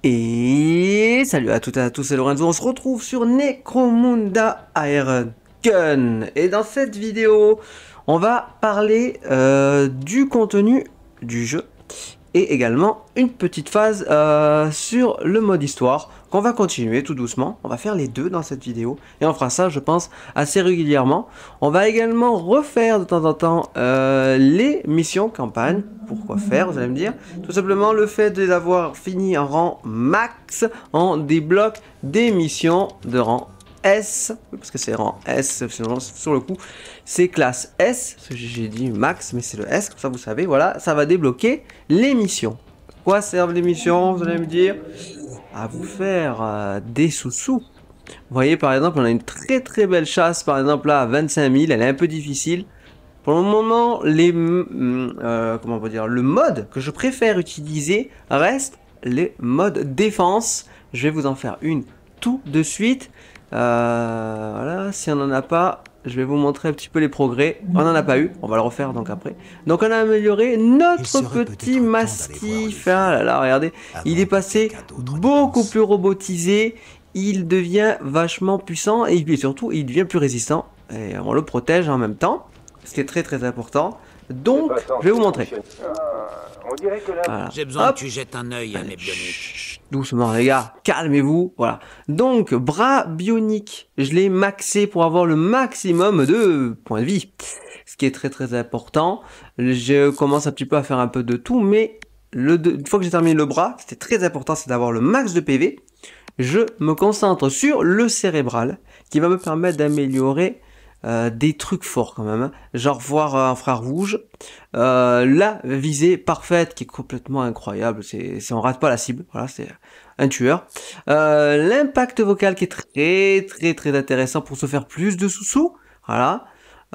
Et salut à toutes et à tous, c'est Lorenzo, on se retrouve sur Necromunda Iron Gun. Et dans cette vidéo, on va parler du contenu du jeu et également une petite phase sur le mode histoire qu'on va continuer tout doucement. On va faire les deux dans cette vidéo et on fera ça, je pense, assez régulièrement. On va également refaire de temps en temps les missions campagne. Pourquoi faire, vous allez me dire? Tout simplement le fait d'avoir fini en rang max, on débloque des missions de rang S, parce que c'est rang S, sur le coup, c'est classe S, ce que j'ai dit max, mais c'est le S, comme ça vous savez, voilà, ça va débloquer les missions. À quoi servent les missions, vous allez me dire? À vous faire des sous-sous. Vous voyez, par exemple, on a une très belle chasse, par exemple, là, à 25 000, elle est un peu difficile. Pour le moment, comment on peut dire, le mode que je préfère utiliser reste les modes défense. Je vais vous en faire une tout de suite. Voilà, si on n'en a pas, je vais vous montrer un petit peu les progrès. On n'en a pas eu, on va le refaire donc après. Donc on a amélioré notre petit mastif. Ah là là, regardez, il est passé beaucoup plus robotisé. Il devient vachement puissant et puis surtout, il devient plus résistant. Et on le protège en même temps, ce qui est très important. Donc, je vais vous montrer. Voilà. J'ai besoin Hop. que tu jettes un œil à mes bioniques. Doucement les gars, calmez-vous, voilà. Donc, bras bionique, je l'ai maxé pour avoir le maximum de points de vie. Ce qui est très important. Je commence un petit peu à faire un peu de tout, mais une fois que j'ai terminé le bras, c'était très important, c'est d'avoir le max de PV. Je me concentre sur le cérébral, qui va me permettre d'améliorer des trucs forts quand même, hein. Genre voir un frère rouge, la visée parfaite qui est complètement incroyable, c'est on rate pas la cible, voilà, c'est un tueur. L'impact vocal qui est très intéressant pour se faire plus de sous-sous, voilà.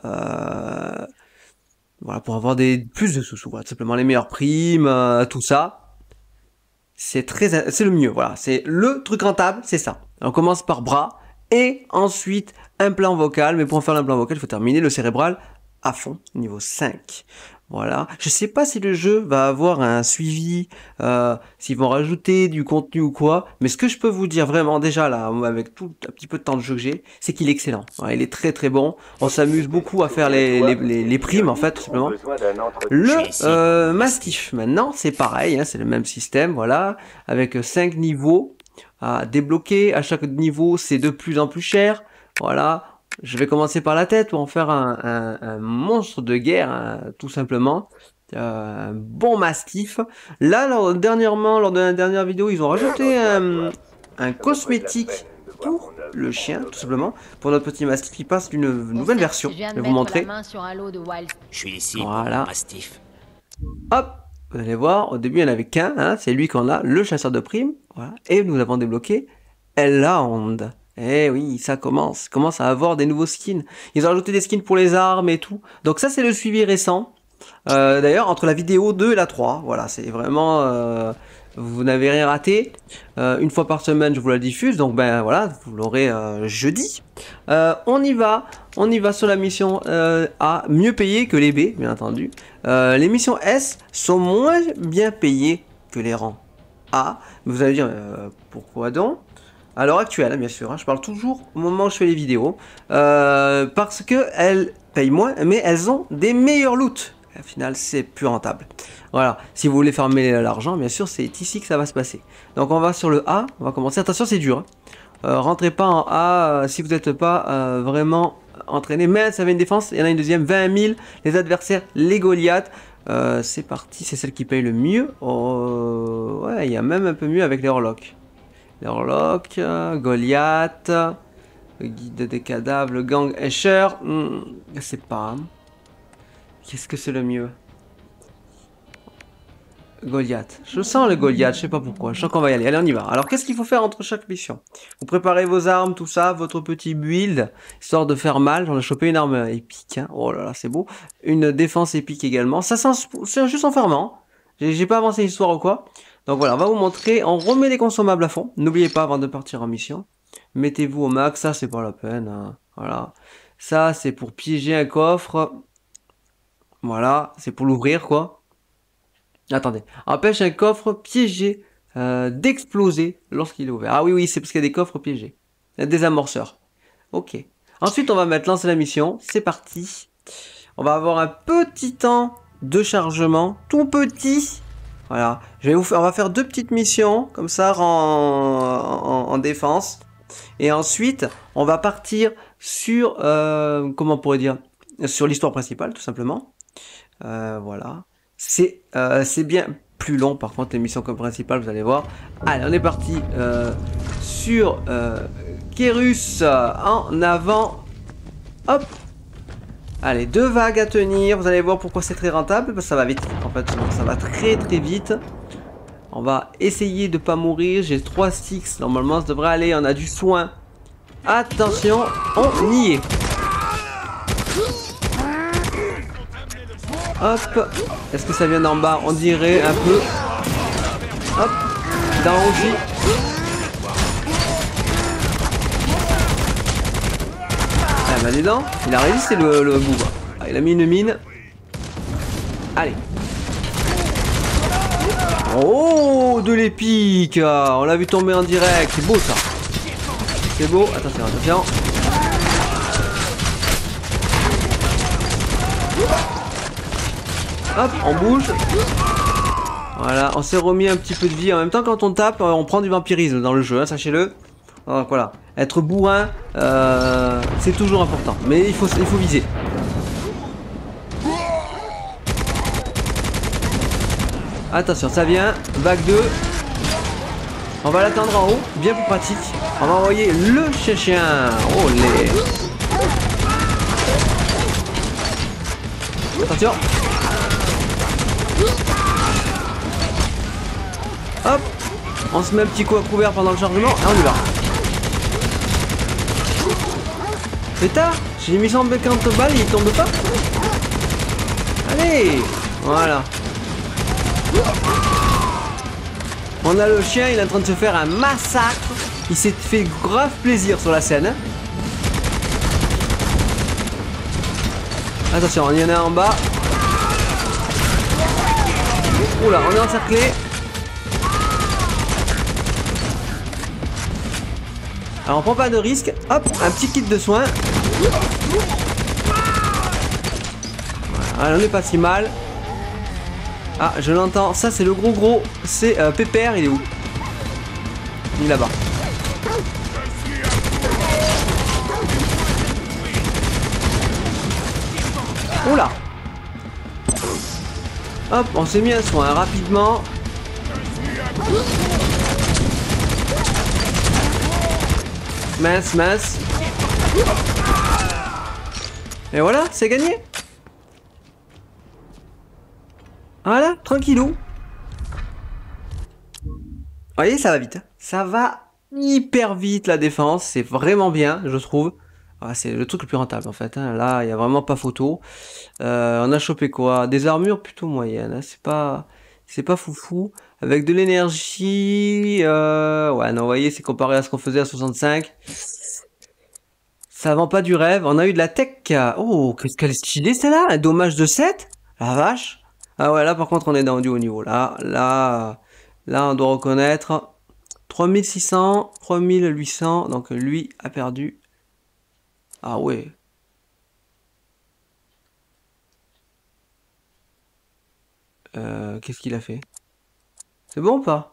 Voilà, pour avoir plus de sous-sous, voilà, tout simplement les meilleures primes, tout ça. C'est le mieux, voilà, c'est le truc rentable, c'est ça. On commence par bras et ensuite un plan vocal, mais pour faire l'implant vocal, il faut terminer le cérébral à fond, niveau 5. Voilà, je sais pas si le jeu va avoir un suivi, s'ils vont rajouter du contenu ou quoi, mais ce que je peux vous dire vraiment déjà là, avec tout un petit peu de temps de jeu que j'ai, c'est qu'il est excellent. Ouais, il est très bon, on s'amuse beaucoup à faire les primes en fait, tout simplement. Le Mastiff, maintenant, c'est pareil, hein, c'est le même système, voilà, avec 5 niveaux à débloquer. À chaque niveau, c'est de plus en plus cher. Voilà, je vais commencer par la tête pour en faire un monstre de guerre, hein, tout simplement. Un bon Mastiff. Là, dernièrement, lors de la dernière vidéo, ils ont rajouté un cosmétique pour le chien, tout simplement, pour notre petit Mastiff qui passe d'une nouvelle version. Je vais vous montrer. Je suis ici Voilà. pour mon mastif. Hop, vous allez voir, au début il n'y en avait qu'un, hein, c'est lui qu'on a, le chasseur de primes, voilà, et nous avons débloqué Elrond. Eh oui, ça commence à avoir des nouveaux skins. Ils ont ajouté des skins pour les armes et tout. Donc ça c'est le suivi récent. D'ailleurs, entre la vidéo 2 et la 3, voilà, c'est vraiment... vous n'avez rien raté. Une fois par semaine, je vous la diffuse, donc ben voilà, vous l'aurez jeudi. On y va sur la mission A, mieux payée que les B, bien entendu. Les missions S sont moins bien payées que les rangs A. Vous allez dire, pourquoi donc? À l'heure actuelle, bien sûr, hein, je parle toujours au moment où je fais les vidéos, parce que elles payent moins, mais elles ont des meilleurs loots. Au final, c'est plus rentable. Voilà, si vous voulez farmer l'argent, bien sûr, c'est ici que ça va se passer. Donc on va sur le A, on va commencer. Attention, c'est dur, hein. Rentrez pas en A si vous n'êtes pas vraiment entraîné. Mais ça avait une défense, il y en a une deuxième, 20 000. Les adversaires, les Goliaths. C'est parti, c'est celle qui paye le mieux. Oh, ouais, il y a même un peu mieux avec les Orlocks. Les Orlocks, Goliath, le guide des cadavres, le gang Escher. Je sais pas. Qu'est-ce que c'est le mieux? Goliath. Je sens le Goliath, je sais pas pourquoi. Je sens qu'on va y aller. Allez, on y va. Alors, qu'est-ce qu'il faut faire entre chaque mission? Vous préparez vos armes, tout ça, votre petit build, histoire de faire mal. J'en ai chopé une arme épique, hein. Oh là là, c'est beau. Une défense épique également. Ça, c'est juste en fermant. J'ai pas avancé l'histoire ou quoi. Donc voilà, on va vous montrer. On remet les consommables à fond. N'oubliez pas avant de partir en mission. Mettez-vous au max. Ça, c'est pas la peine, hein. Voilà. Ça, c'est pour piéger un coffre. Voilà, c'est pour l'ouvrir, quoi. Attendez. Empêche un coffre piégé d'exploser lorsqu'il est ouvert. Ah oui, oui, c'est parce qu'il y a des coffres piégés. Il y a des amorceurs. Ok. Ensuite, on va mettre lancer la mission. C'est parti. On va avoir un petit temps de chargement, tout petit. Voilà. On va faire 2 petites missions, comme ça, en défense. Et ensuite, on va partir sur, comment on pourrait dire, sur l'histoire principale, tout simplement. Voilà. C'est bien plus long, par contre, les missions comme principale, vous allez voir. Allez, on est parti sur Kérus en avant. Hop. Allez, 2 vagues à tenir. Vous allez voir pourquoi c'est très rentable. Parce que ça va vite. En fait, ça va très très vite. On va essayer de pas mourir. J'ai 3 sticks. Normalement, ça devrait aller. On a du soin. Attention, on y est. Hop. Est-ce que ça vient d'en bas? On dirait un peu. Hop. D'en haut aussi. Ah bah dis donc, il a résisté le bout. Ah, il a mis une mine. Allez. Oh, de l'épique. On l'a vu tomber en direct. C'est beau ça. C'est beau. Attention, attention. Hop, on bouge. Voilà, on s'est remis un petit peu de vie. En même temps, quand on tape, on prend du vampirisme dans le jeu, hein, sachez-le. Donc voilà, être bourrin, c'est toujours important. Mais il faut viser. Attention, ça vient. Vague 2. On va l'attendre en haut, bien plus pratique. On va envoyer le chien. Olé. Attention. Hop. On se met un petit coup à couvert pendant le chargement et on y va. Pétard, j'ai mis 150 balles, il tombe pas. Allez. Voilà. On a le chien, il est en train de se faire un massacre. Il s'est fait grave plaisir sur la scène. Attention, il y en a un en bas. Oula, on est encerclé. Alors on prend pas de risque. Hop, un petit kit de soins. Voilà, on n'est pas si mal. Ah, je l'entends. Ça, c'est le gros. C'est Pépère. Il est où? Il est là-bas. Oula. Hop, on s'est mis un soin rapidement. Mince. Et voilà, c'est gagné. Voilà, tranquillou. Vous voyez, ça va vite. Ça va hyper vite la défense. C'est vraiment bien, je trouve. Ah, c'est le truc le plus rentable en fait. Hein. Là, il n'y a vraiment pas photo. On a chopé quoi? Des armures plutôt moyennes. Hein. C'est pas foufou. Avec de l'énergie. Ouais, non, vous voyez, c'est comparé à ce qu'on faisait à 65. Ça vend pas du rêve. On a eu de la tech. Oh, qu'est-ce qu'elle est stylée celle-là? Un dommage de 7. La vache. Ah ouais, là par contre on est dans du haut niveau. Là on doit reconnaître 3600, 3800. Donc lui a perdu. Ah ouais. Qu'est-ce qu'il a fait? C'est bon ou pas?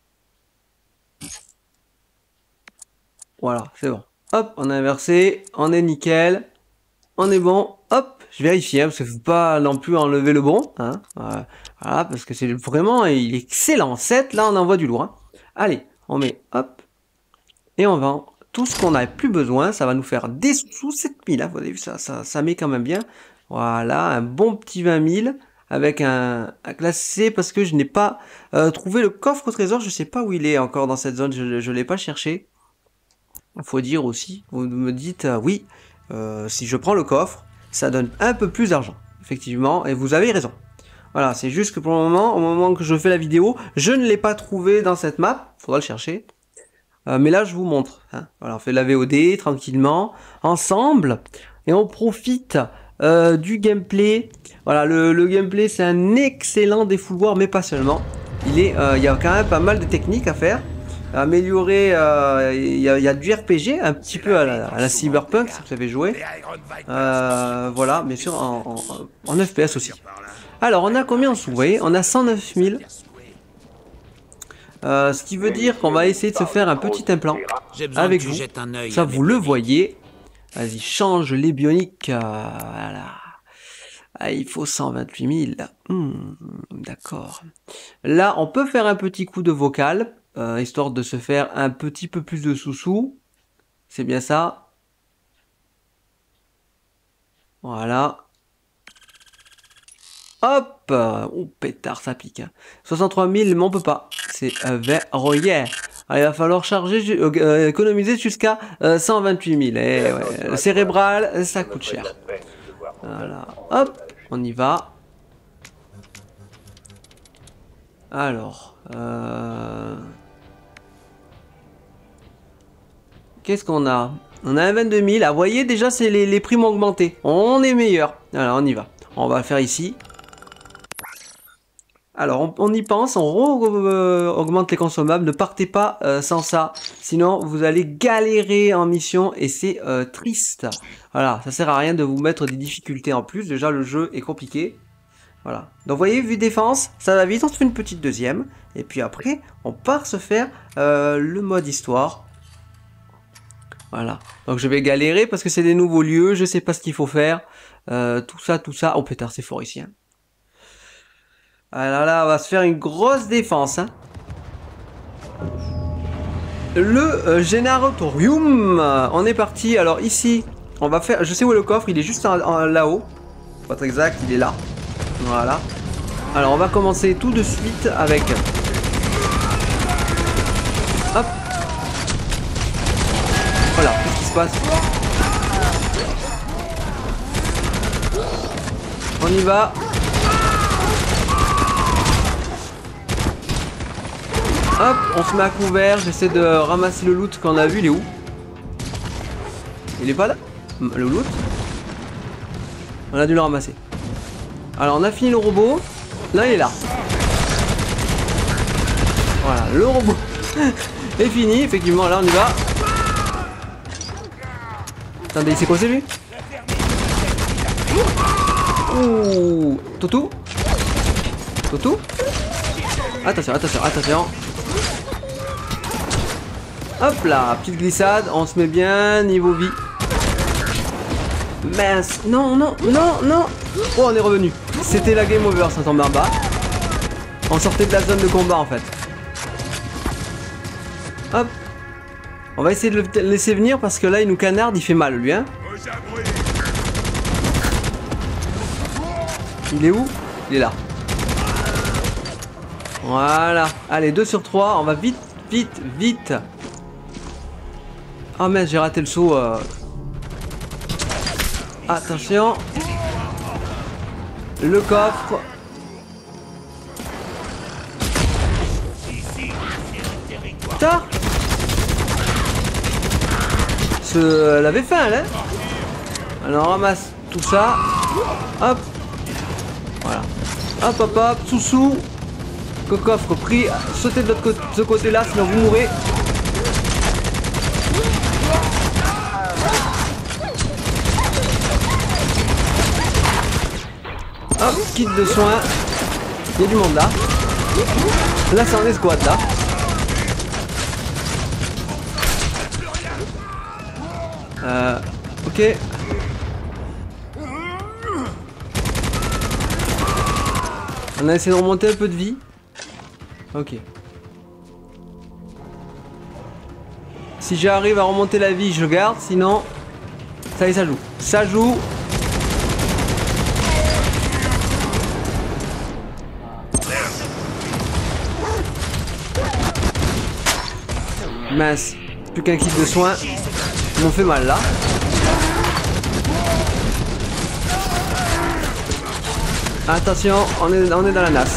Voilà, c'est bon. Hop, on a inversé. On est nickel. On est bon. Hop, je vérifie, hein, parce qu'il ne faut pas non plus enlever le bon. Hein. Voilà, parce que c'est vraiment, il est excellent. 7, là, on envoie du lourd. Hein. Allez, on met, hop, et on vend tout ce qu'on n'a plus besoin. Ça va nous faire des sous 7000. Hein, vous avez vu, ça met quand même bien. Voilà, un bon petit 20 000 avec un classé parce que je n'ai pas trouvé le coffre au trésor. Je ne sais pas où il est encore dans cette zone. Je ne l'ai pas cherché. Il faut dire aussi, vous me dites, oui, si je prends le coffre, ça donne un peu plus d'argent, effectivement, et vous avez raison. Voilà, c'est juste que pour le moment, au moment que je fais la vidéo, je ne l'ai pas trouvé dans cette map, faudra le chercher. Mais là, je vous montre. Hein. Voilà, on fait la VOD tranquillement, ensemble, et on profite du gameplay. Voilà, le gameplay, c'est un excellent défouloir, mais pas seulement. il y a quand même pas mal de techniques à faire. Améliorer, il y a du RPG, un petit peu à la Cyberpunk, si vous avez joué. Voilà, bien sûr, en FPS aussi. Alors, on a combien en sous? Vous voyez, on a 109 000. Ce qui veut dire qu'on va essayer de se faire un petit implant avec vous. Ça, vous le voyez. Vas-y, change les bioniques. Voilà. Ah, il faut 128 000. D'accord. Là, on peut faire un petit coup de vocal, histoire de se faire un petit peu plus de sous-sous. C'est bien ça. Voilà. Hop! Oh, pétard, ça pique. 63 000, mais on peut pas. C'est verrouillé. Alors, il va falloir charger, économiser jusqu'à 128 000. Et ouais, le cérébral, ça coûte cher. Voilà. Hop, on y va. Alors, qu'est-ce qu'on a? On a un 22 000. Ah, vous voyez, déjà, c'est les prix ont augmenté. On est meilleur. Alors, on y va. On va le faire ici. Alors, on y pense, on augmente les consommables. Ne partez pas sans ça. Sinon, vous allez galérer en mission et c'est triste. Voilà, ça sert à rien de vous mettre des difficultés en plus. Déjà, le jeu est compliqué. Voilà. Donc, vous voyez, vue défense, ça va vite. On se fait une petite deuxième. Et puis après, on part se faire le mode histoire. Voilà. Donc, je vais galérer parce que c'est des nouveaux lieux. Je sais pas ce qu'il faut faire. Tout ça. Oh, pétard, c'est fort ici. Hein. Alors là, on va se faire une grosse défense. Hein. Le génératorium. On est parti. Alors ici, on va faire... Je sais où est le coffre. Il est juste là-haut. Pour être exact, il est là. Voilà. Alors on va commencer tout de suite avec... Hop. Voilà, qu'est-ce qui se passe? On y va. Hop, on se met à couvert, j'essaie de ramasser le loot qu'on a vu, il est où? Il est pas là? Le loot? On a dû le ramasser. Alors on a fini le robot, là il est là. Voilà, le robot est fini, effectivement, là on y va. Attendez, c'est quoi c'est lui? Ouh, Totou? Totou? Attention, attention, attention. Hop là, petite glissade, on se met bien, niveau vie. Mince, non, non, non, non. Oh, on est revenu. C'était la game over, ça tombe en bas. On sortait de la zone de combat en fait. Hop. On va essayer de le laisser venir parce que là il nous canarde, il fait mal lui hein. Il est où? Il est là. Voilà. Allez, 2 sur 3, on va vite, vite, vite. Oh mince, j'ai raté le saut. Attention. Le coffre. Putain. Elle avait faim, là. Alors on ramasse tout ça. Hop. Voilà. Hop, hop, hop. Sous-sous. Coffre pris. Sautez de ce côté-là, sinon vous mourrez. Hop, kit de soins. Il y a du monde là. Là, c'est en escouade là. Ok. On a essayé de remonter un peu de vie. Ok. Si j'arrive à remonter la vie, je garde. Sinon, ça y est, ça joue. Ça joue. Mince. Plus qu'un kit de soins. Ils m'ont fait mal là. Attention, on est dans la nasse.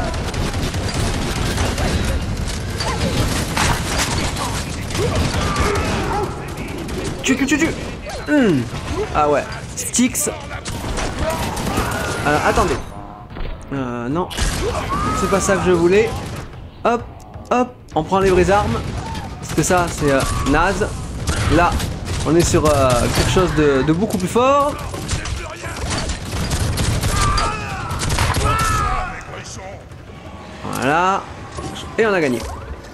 Tu. Ah ouais. Styx. Alors attendez. Non. C'est pas ça que je voulais. hop, hop, on prend les vraies armes. Parce que ça, c'est naze. Là, on est sur quelque chose de beaucoup plus fort. Voilà. Et on a gagné.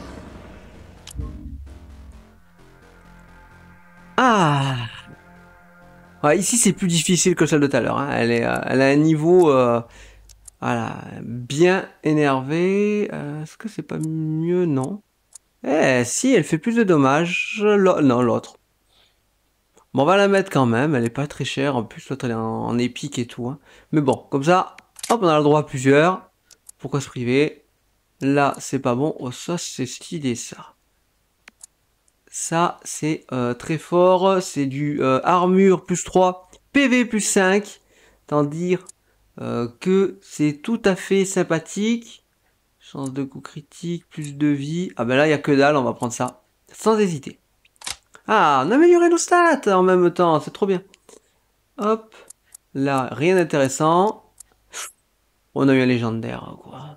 Ah. Ouais, ici, c'est plus difficile que celle de tout à l'heure. Hein. Elle a un niveau... voilà, bien énervé. Est-ce que c'est pas mieux? Non. Eh, si, elle fait plus de dommages. Non, l'autre. Bon, on va la mettre quand même. Elle est pas très chère. En plus, l'autre, elle est en épique et tout. Hein. Mais bon, comme ça, hop, on a le droit à plusieurs. Pourquoi se priver? Là, c'est pas bon. Oh, ça, c'est stylé, ça. Ça, c'est très fort. C'est du armure plus 3, PV plus 5. Tant dire que c'est tout à fait sympathique. Chance de coup critique, plus de vie. Ah ben là, il n'y a que dalle, on va prendre ça. Sans hésiter. Ah, on a amélioré nos stats en même temps, c'est trop bien. Hop. Là, rien d'intéressant. On a eu un légendaire, quoi.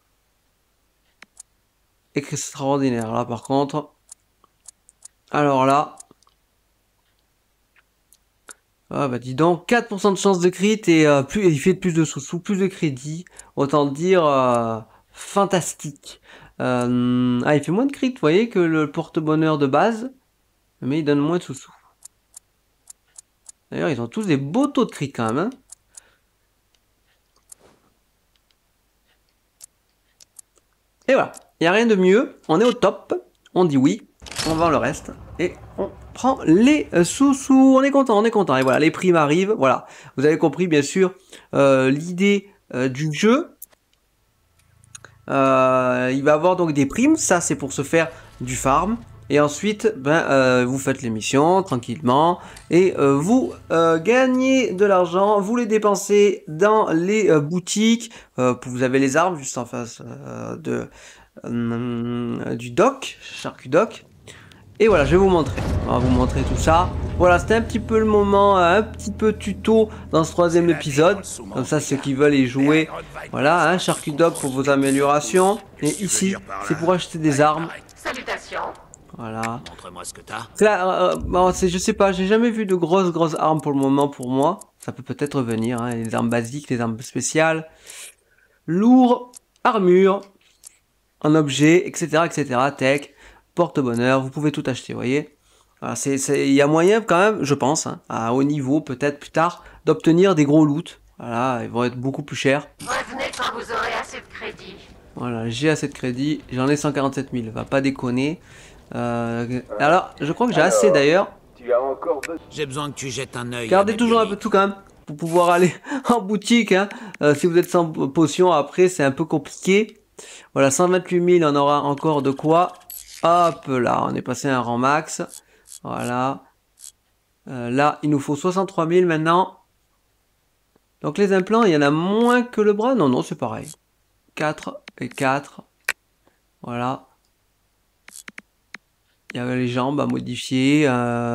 Extraordinaire, là, par contre. Alors là... Ah bah dis donc, 4% de chance de crit et il fait plus de sous-sous, plus de crédit. Autant dire fantastique. Ah, il fait moins de crit, vous voyez, que le porte-bonheur de base. Mais il donne moins de sous-sous. D'ailleurs, ils ont tous des beaux taux de crit quand même. Hein. Et voilà, il n'y a rien de mieux. On est au top. On dit oui. On vend le reste. Et on prend les sous-sous. On est content, on est content. Et voilà, les primes arrivent. Voilà, vous avez compris bien sûr l'idée du jeu. Il va avoir donc des primes. Ça, c'est pour se faire du farm. Et ensuite, vous faites les missions tranquillement et vous gagnez de l'argent, vous les dépensez dans les boutiques. Vous avez les armes juste en face du dock, Charcudoc. Et voilà, je vais vous montrer. On va vous montrer tout ça. Voilà, c'était un petit peu le moment, un petit peu tuto dans ce troisième épisode. Comme ça, ceux qui veulent y jouer, voilà, hein, Charcudoc pour vos améliorations. Et ici, c'est pour acheter des armes. Salutations. Voilà. Montre-moi ce que t'as. Là, je sais pas, j'ai jamais vu de grosses armes pour le moment pour moi. Ça peut peut-être venir, hein, les armes basiques, les armes spéciales. Lourd, armure, un objet, etc. Tech, porte-bonheur, vous pouvez tout acheter, vous voyez. Voilà, il y a moyen quand même, je pense, hein, à haut niveau, peut-être plus tard, d'obtenir des gros loots. Voilà, ils vont être beaucoup plus chers. Revenez quand vous aurez assez de crédit. Voilà, j'ai assez de crédit, j'en ai 147 000, va pas déconner. Alors, je crois que j'ai assez d'ailleurs. J'ai besoin que tu jettes un œil. Gardez toujours un peu de tout quand même, pour pouvoir aller en boutique. Hein. Si vous êtes sans potion, après c'est un peu compliqué. Voilà, 128 000, on aura encore de quoi. Hop là, on est passé à un rang max. Voilà. Là, il nous faut 63 000 maintenant. Donc les implants, il y en a moins que le bras. Non, c'est pareil. 4 et 4. Voilà. Il y a les jambes à modifier.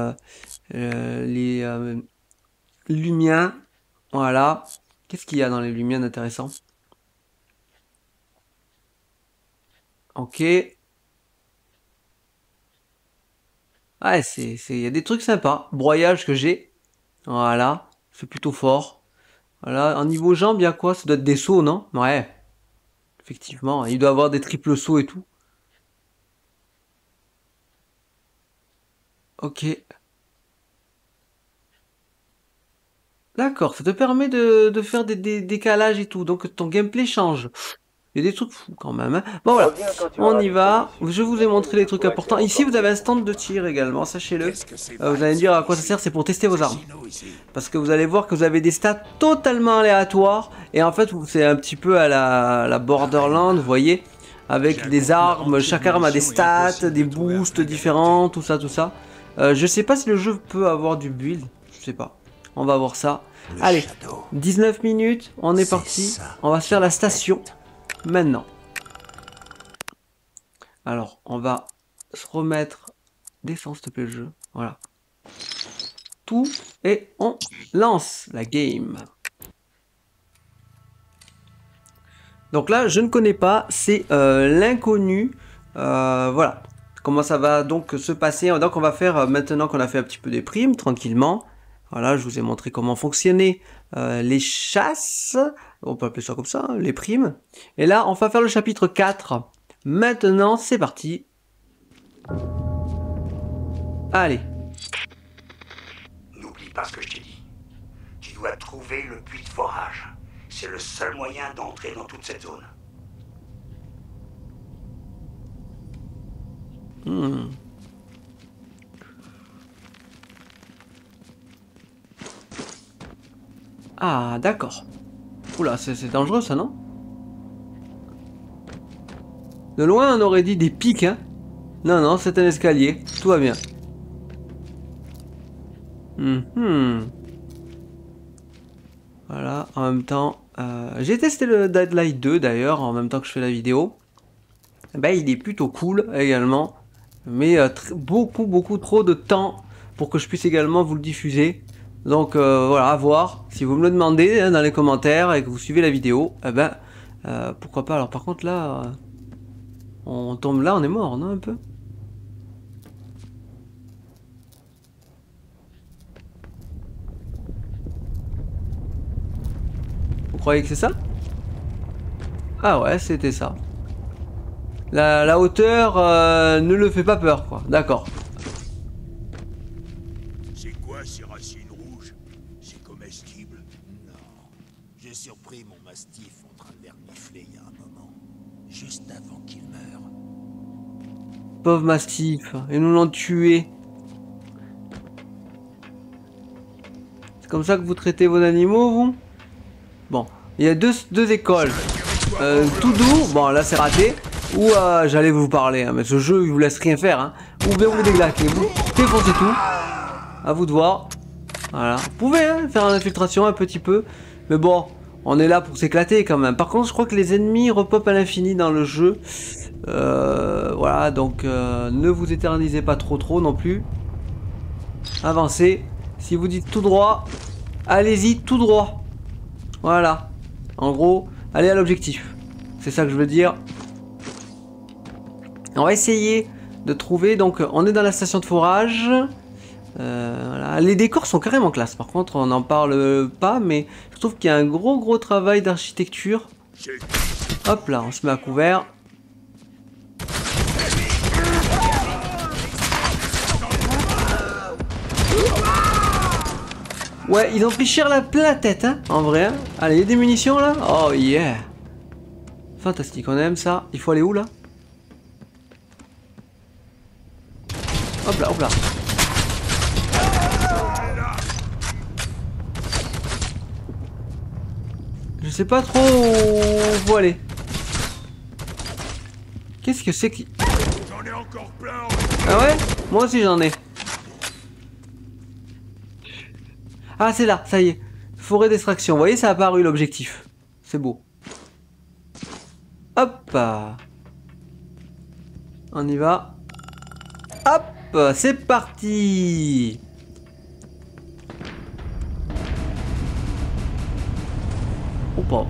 Les lumiens. Voilà. Qu'est-ce qu'il y a dans les lumières d'intéressant? Ok. Ah, il y a des trucs sympas. Broyage que j'ai. Voilà. C'est plutôt fort. Voilà. En niveau jambes, il y a quoi? Ça doit être des sauts, non? Ouais. Effectivement. Il doit avoir des triples sauts et tout. Ok. D'accord. Ça te permet de faire des décalages et tout. Donc ton gameplay change. Il y a des trucs fous quand même. Hein. Bon voilà, on y va. Je vous ai montré les trucs importants. Ici, vous avez un stand de tir également, sachez-le. Vous allez me dire à quoi ça sert, c'est pour tester vos armes. Parce que vous allez voir que vous avez des stats totalement aléatoires. Et en fait, c'est un petit peu à la Borderland, vous voyez. Avec des armes, chaque arme a des stats, des boosts différents, tout ça. Je sais pas si le jeu peut avoir du build. Je sais pas. On va voir ça. Allez, 19 minutes, on est parti. On va se faire la station. Maintenant. Alors, on va se remettre. Descends, s'il te plaît, le jeu. Voilà. Tout. Et on lance la game. Donc là, je ne connais pas, c'est l'inconnu. Voilà. Comment ça va donc se passer? Donc on va faire, maintenant qu'on a fait un petit peu des primes, tranquillement. Voilà, je vous ai montré comment fonctionnaient les chasses. On peut appeler ça comme ça, hein, les primes. Et là, on va faire le chapitre 4. Maintenant, c'est parti. Allez. N'oublie pas ce que je t'ai dit. Tu dois trouver le puits de forage. C'est le seul moyen d'entrer dans toute cette zone. Ah, d'accord. Oula, c'est dangereux ça, non? De loin, on aurait dit des pics, hein? Non, non, c'est un escalier. Tout va bien. Voilà, en même temps... j'ai testé le Dead Light 2, d'ailleurs, en même temps que je fais la vidéo. Ben, il est plutôt cool, également. Mais beaucoup trop de temps pour que je puisse également vous le diffuser. Donc, voilà, à voir. Si vous me le demandez hein, dans les commentaires et que vous suivez la vidéo, eh ben, pourquoi pas. Alors, par contre, là... on tombe là, on est mort, non, un peu? Vous croyez que c'est ça? Ah ouais, c'était ça. La hauteur ne le fait pas peur, quoi. D'accord. C'est quoi ces racines rouges? C'est comestible? Non. J'ai surpris mon mastif en train de les renifler il y a un moment. Juste avant qu'il meure. Pauvre mastif. Ils nous l'ont tué. C'est comme ça que vous traitez vos animaux, vous? Bon. Il y a deux écoles. Tout doux. Bon, là, c'est raté. Ou j'allais vous parler, hein, mais ce jeu il vous laisse rien faire, hein. Ou bien vous déglaquez, vous défoncez tout. À vous de voir. Voilà. Vous pouvez hein, faire une infiltration un petit peu, mais bon, on est là pour s'éclater quand même. Par contre, je crois que les ennemis repopent à l'infini dans le jeu. Voilà, donc ne vous éternisez pas trop non plus. Avancez. Si vous dites tout droit, allez-y tout droit. Voilà. En gros, allez à l'objectif. C'est ça que je veux dire. On va essayer de trouver, donc on est dans la station de forage. Voilà. Les décors sont carrément classe, par contre on n'en parle pas, mais je trouve qu'il y a un gros travail d'architecture. Hop là, on se met à couvert. Ouais, ils ont pris cher plein la tête, hein, en vrai. Hein. Allez, il y a des munitions là. Oh yeah. Fantastique, on aime ça. Il faut aller où là? Hop là, hop là. Je sais pas trop où faut aller. Qu'est-ce que c'est qui... J'en ai encore plein. Ah ouais? Moi aussi j'en ai. Ah c'est là, ça y est. Forêt d'extraction. Vous voyez, ça a apparu l'objectif. C'est beau. Hop. On y va. Hop. C'est parti. Oh pas.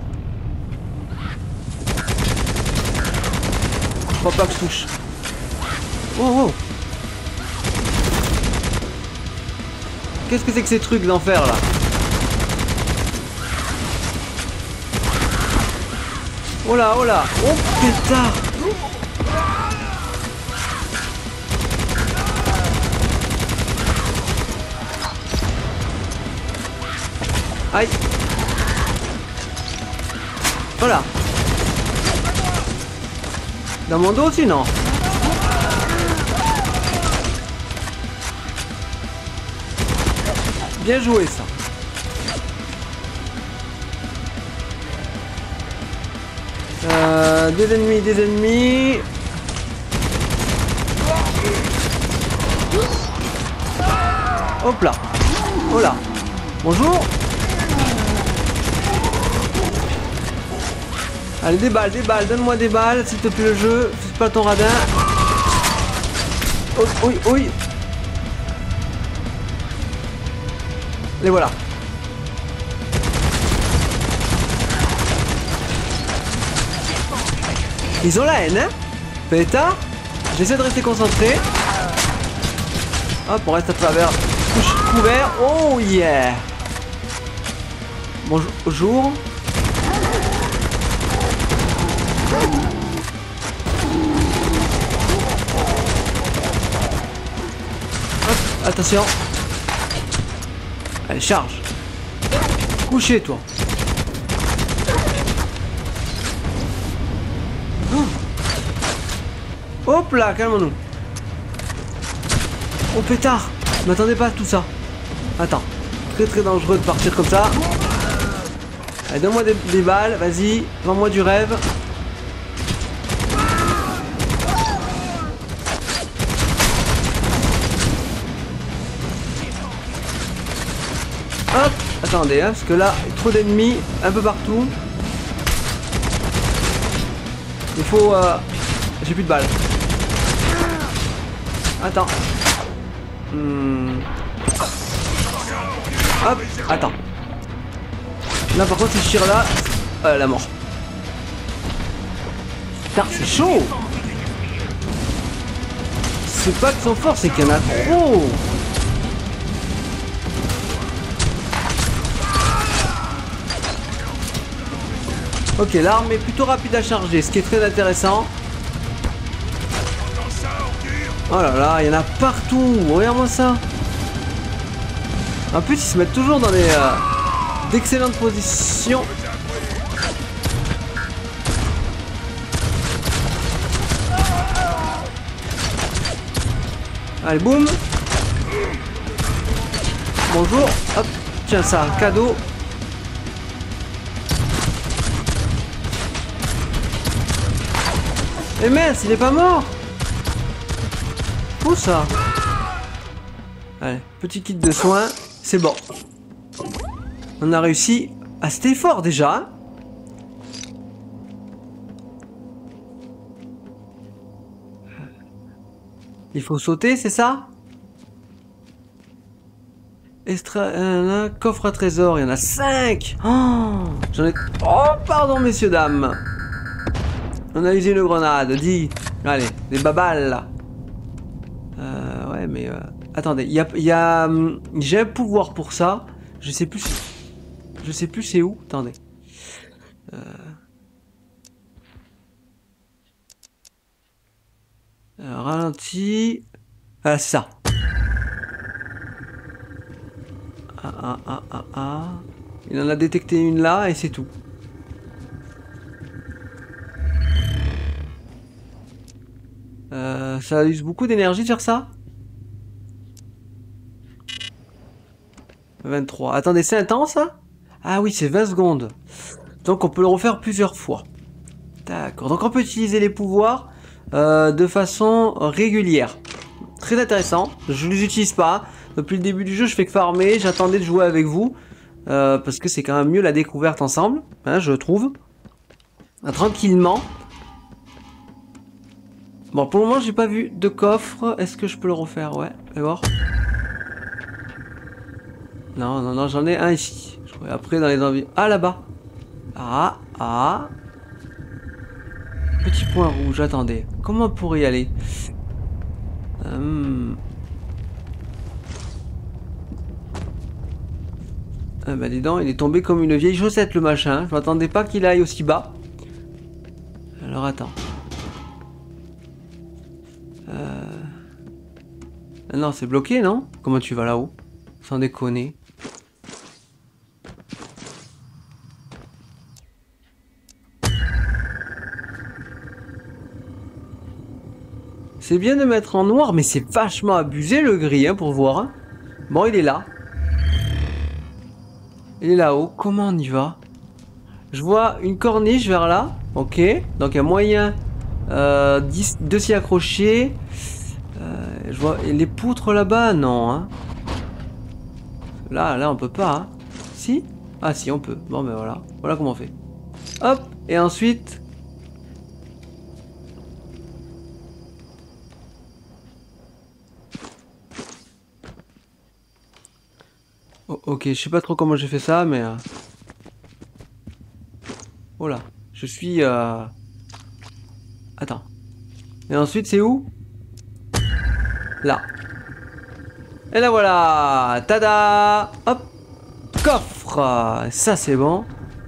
Faut pas que je touche. Oh oh. Qu'est-ce que c'est que ces trucs d'enfer là? Oh là, oh là. Oh pétard. Aïe. Voilà. Dans mon dos aussi, non? Bien joué ça. Des ennemis, des ennemis. Hop là. Oh là. Bonjour. Allez, des balles, donne-moi des balles, s'il te plaît le jeu, fais pas ton radin. Oh, oui, oui. Les voilà. Ils ont la haine, hein. Pétard. J'essaie de rester concentré. Hop, on reste à travers. Couche couvert. Oh yeah. Bonjour. Hop, attention. Allez, charge. Couché, toi. Oh. Hop là, calmons-nous. Oh pétard. Je m'attendais pas à tout ça. Attends. Très très dangereux de partir comme ça. Allez, donne-moi des balles, vas-y. Vends-moi du rêve. Hop. Attendez, hein, parce que là, il y a trop d'ennemis un peu partout. Il faut... J'ai plus de balles. Attends. Hop, attends. Là par contre si je tire là, la mort. Putain, c'est chaud. C'est pas que sont forts, c'est qu'il y en a trop. Ok, l'arme est plutôt rapide à charger, ce qui est très intéressant. Oh là là, il y en a partout. Regarde-moi ça. En plus, ils se mettent toujours dans d'excellentes positions. Allez, boum. Bonjour. Hop, tiens ça, cadeau. Et mince, il est pas mort. Où ça? Allez, petit kit de soins, c'est bon. On a réussi. Ah, c'était fort déjà. Hein. Il faut sauter, c'est ça? Coffre à trésor, il y en a 5. Oh, j'en ai... Oh, pardon, messieurs, dames. On a usé une grenade, dis. Allez, des babales, là. Ouais, mais... Attendez, j'ai un pouvoir pour ça. Je sais plus c'est où. Attendez. Ralenti. Ah, c'est ça. Il en a détecté une là et c'est tout. Ça use beaucoup d'énergie de faire ça. 23. Attendez, c'est intense ça? Ah oui, c'est 20 secondes. Donc on peut le refaire plusieurs fois. D'accord. Donc on peut utiliser les pouvoirs de façon régulière. Très intéressant. Je ne les utilise pas. Depuis le début du jeu, je fais que farmer. J'attendais de jouer avec vous. Parce que c'est quand même mieux la découverte ensemble. Hein, je trouve. Tranquillement. Bon, pour le moment, j'ai pas vu de coffre. Est-ce que je peux le refaire? Ouais, fais voir. Non, j'en ai un ici. Je pourrais après dans les envies. Ah, là-bas. Ah. Petit point rouge, attendez. Comment on pourrait y aller? Ah bah dis donc, il est tombé comme une vieille chaussette le machin. Je m'attendais pas qu'il aille aussi bas. Alors attends. Ah non, c'est bloqué, non? Comment tu vas là-haut? Sans déconner. C'est bien de mettre en noir, mais c'est vachement abusé le gris, hein, pour voir. Hein. Bon, il est là. Il est là-haut. Comment on y va? Je vois une corniche vers là. Ok. Donc, il y a moyen de s'y accrocher. Je vois les poutres là-bas. Non. Hein. Là, on peut pas. Hein. Si? Ah, si, on peut. Bon, ben voilà. Voilà comment on fait. Hop. Et ensuite... Oh, ok, je sais pas trop comment j'ai fait ça, mais... Oh là, je suis... Attends. Et ensuite, c'est où? Là. Et là voilà. Tada. Hop. Coffre. Ça, c'est bon.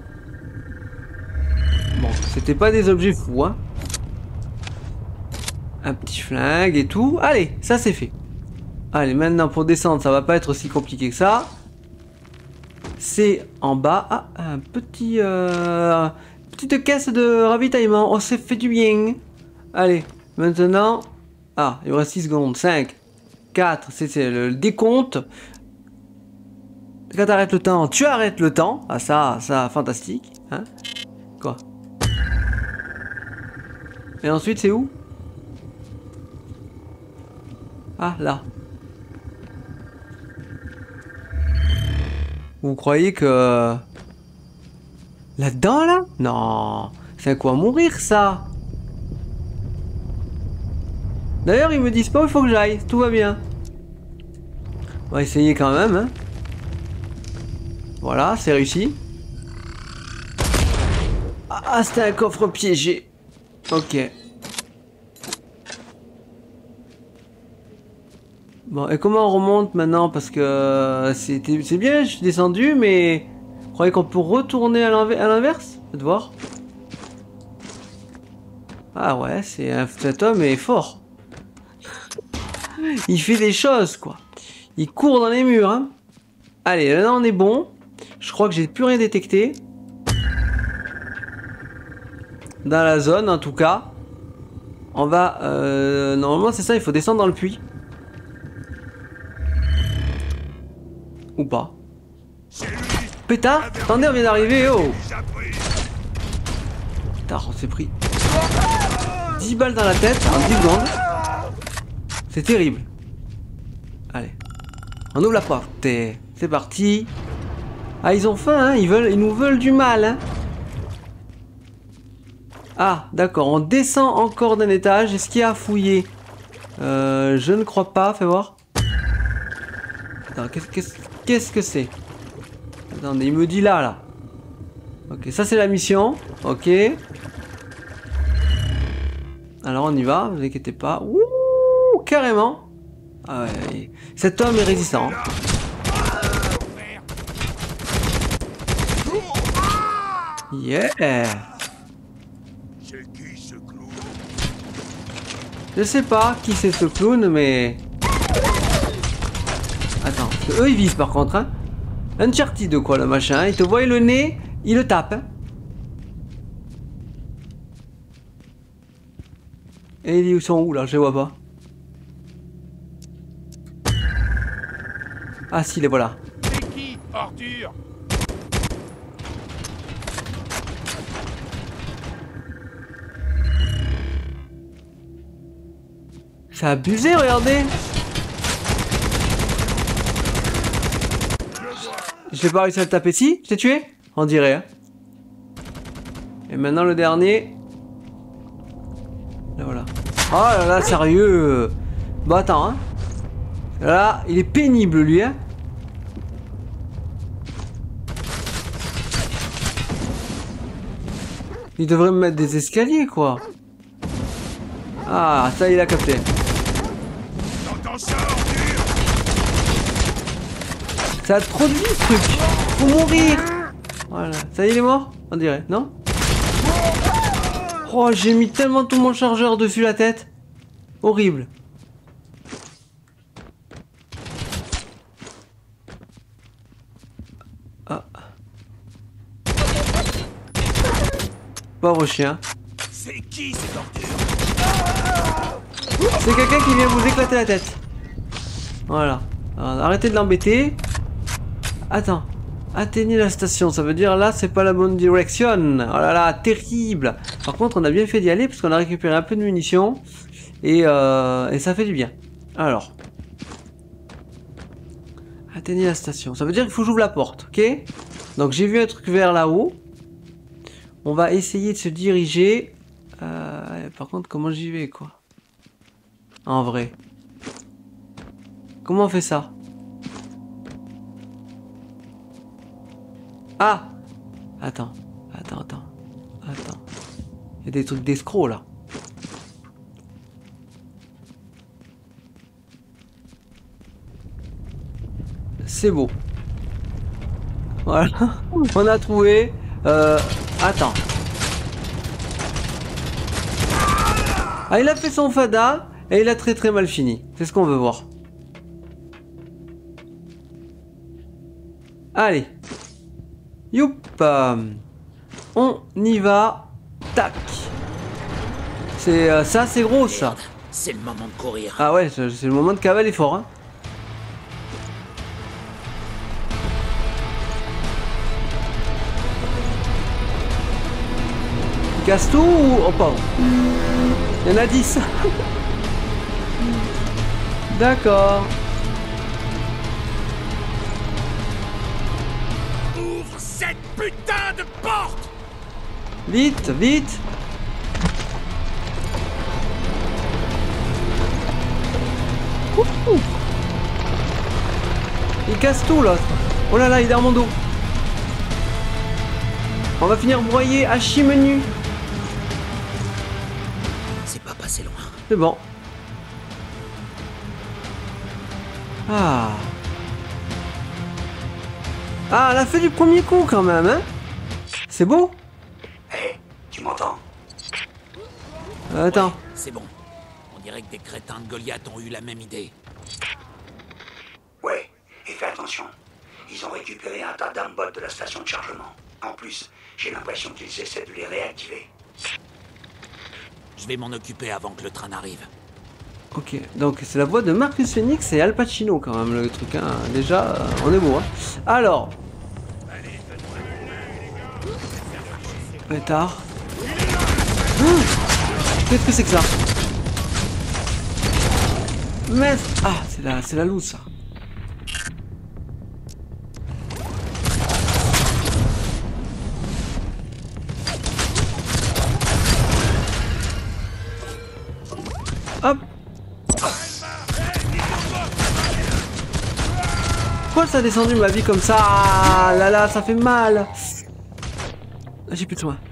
Bon, c'était pas des objets fous, hein. Un petit flingue et tout. Allez, ça c'est fait. Allez, maintenant pour descendre, ça va pas être aussi compliqué que ça. C'est en bas. Ah, un petit... petite caisse de ravitaillement. Oh, ça fait du bien. Allez, maintenant... Ah, il me reste 6 secondes. 5, 4, c'est le décompte. Quand t'arrêtes le temps, tu arrêtes le temps. Ah, ça, fantastique. Hein? Quoi? Et ensuite, c'est où? Ah, là. Vous croyez que... Là-dedans, là? Non. C'est à quoi mourir, ça? D'ailleurs, ils me disent pas où il faut que j'aille. Tout va bien. On va essayer quand même, hein. Voilà, c'est réussi. Ah, c'était un coffre piégé. Ok. Bon, et comment on remonte maintenant? Parce que c'est bien, je suis descendu, mais... Vous croyez qu'on peut retourner à l'inverse? Faites voir. Ah ouais, cet homme est fort. Il fait des choses, quoi. Il court dans les murs, hein. Allez, là on est bon. Je crois que j'ai plus rien détecté. Dans la zone, en tout cas. On va... normalement, c'est ça, il faut descendre dans le puits. Ou pas. Pétard, attendez, on vient d'arriver, oh. Pétard, on s'est pris 10 balles dans la tête en 10 secondes. C'est terrible. Allez. On ouvre la porte. C'est parti. Ah, ils ont faim, hein. Ils nous veulent du mal, hein. Ah, d'accord. On descend encore d'un étage. Est-ce qu'il y a à fouiller? Je ne crois pas. Fais voir. Attends, qu'est-ce que c'est? Attendez, il me dit là. Ok, ça c'est la mission. Ok. Alors on y va, vous inquiétez pas. Ouh, carrément. Ah ouais, cet homme est résistant. Yeah. Je sais pas qui c'est ce clown, mais... Attends, parce que eux ils visent par contre, hein. Uncharted quoi le machin, il te voit le nez, il le tape, hein. Et ils sont où là? Je les vois pas. Ah si, les voilà. C'est qui, Arthur? C'est abusé, regardez. Je n'ai pas réussi à le taper. Si, je t'ai tué? On dirait, hein. Et maintenant le dernier. Là voilà. Oh là là, sérieux. Bah attends, hein. Là, il est pénible lui, hein. Il devrait me mettre des escaliers, quoi. Ah, ça il a capté. Ça a trop de vie ce truc. Faut mourir. Voilà. Ça y est, il est mort? On dirait, non? Oh, j'ai mis tellement tout mon chargeur dessus la tête. Horrible. Ah. Pauvre chien. C'est qui cette ordure? C'est quelqu'un qui vient vous éclater la tête. Voilà. Alors, arrêtez de l'embêter. Attends. Atteignez la station. Ça veut dire là, c'est pas la bonne direction. Oh là là, terrible. Par contre, on a bien fait d'y aller parce qu'on a récupéré un peu de munitions. Et ça fait du bien. Alors. Atteignez la station. Ça veut dire qu'il faut que j'ouvre la porte. Ok? Donc j'ai vu un truc vert là-haut. On va essayer de se diriger. Par contre, comment j'y vais, quoi? En vrai. Comment on fait ça? Ah! Attends. Il y a des trucs d'escrocs, là. C'est beau. Voilà. On a trouvé... Attends. Ah, il a fait son fada et il a très mal fini. C'est ce qu'on veut voir. Allez. Youp. On y va. Tac. C'est ça, c'est gros ça. C'est le moment de courir. Ah ouais, c'est le moment de cavaler fort. Hein. Il casse tout ou... Oh pardon. Il y en a 10. D'accord. Ouvre cette putain de porte! Vite, vite. Ouh. Il casse tout l'autre. Oh là là, il est dans mon dos. On va finir broyé à chi-menu. C'est pas passé loin. C'est bon. Ah. Ah, elle a fait du premier coup quand même, hein. C'est beau. Hé, tu m'entends? Attends. Ouais, c'est bon. On dirait que des crétins de Goliath ont eu la même idée. Ouais, et fais attention. Ils ont récupéré un tas d'armes-bottes de la station de chargement. En plus, j'ai l'impression qu'ils essaient de les réactiver. Je vais m'en occuper avant que le train n'arrive. Ok, donc c'est la voix de Marcus Phoenix et Al Pacino quand même le truc, hein. Déjà, on est beau, hein. Alors. Pétard. Qu'est-ce que c'est que ça? Mais... Ah, c'est la loose ça. Hop. Pourquoi ça a descendu ma vie comme ça? Ah là là, ça fait mal. J'ai plus de soin.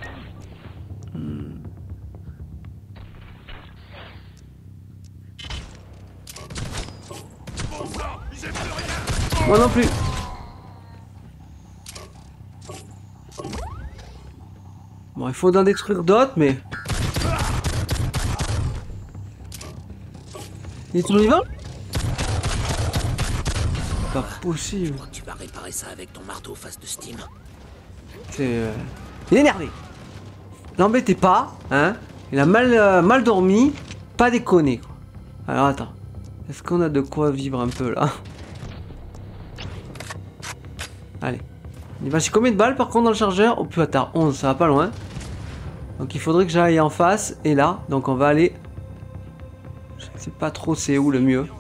Moi non plus. Bon, il faut en détruire d'autres, mais... Il est toujours vivant? Pas possible. Je crois que tu vas réparer ça avec ton marteau face de Steam. C'est... Il est énervé. L'embêtez pas, hein. Il a mal dormi. Pas déconner, quoi. Alors, attends. Est-ce qu'on a de quoi vivre un peu, là? Allez. Il va chez combien de balles, par contre, dans le chargeur? Oh, putain, 11, ça va pas loin. Donc, il faudrait que j'aille en face. Et là, donc on va aller... Je sais pas trop c'est où le mieux.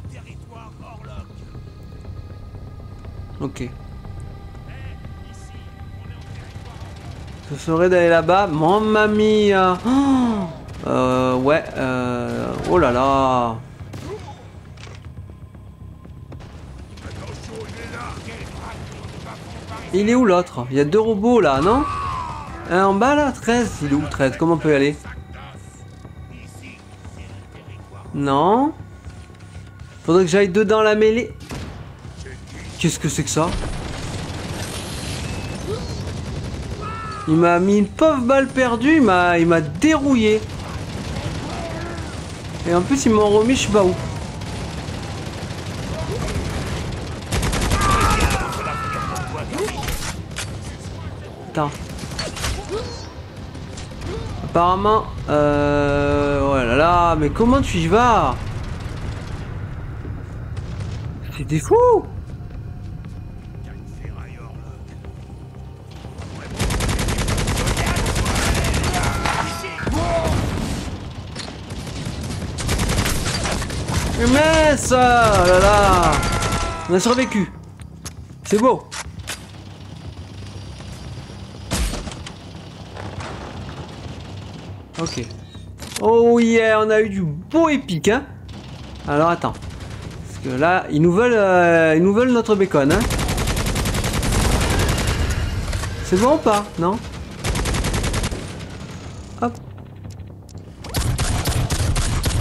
Ok. Ce serait d'aller là-bas. Mamma mia. Ouais. Oh là là. Il est où l'autre? Il y a deux robots là, non? Un en bas là? 13. Il est où 13? Comment on peut y aller? Non. Faudrait que j'aille dedans la mêlée. Qu'est-ce que c'est que ça? Il m'a mis une pauvre balle perdue, il m'a dérouillé. Et en plus ils m'ont remis je sais pas où. Attends. Apparemment, oh là là, mais comment tu y vas? C'est des fous. Mais ça, oh là là, on a survécu. C'est beau. Ok. Oh yeah, on a eu du beau épique, hein. Alors attends. Parce que là, ils nous veulent notre bacon, hein. C'est bon ou pas? Non? Hop.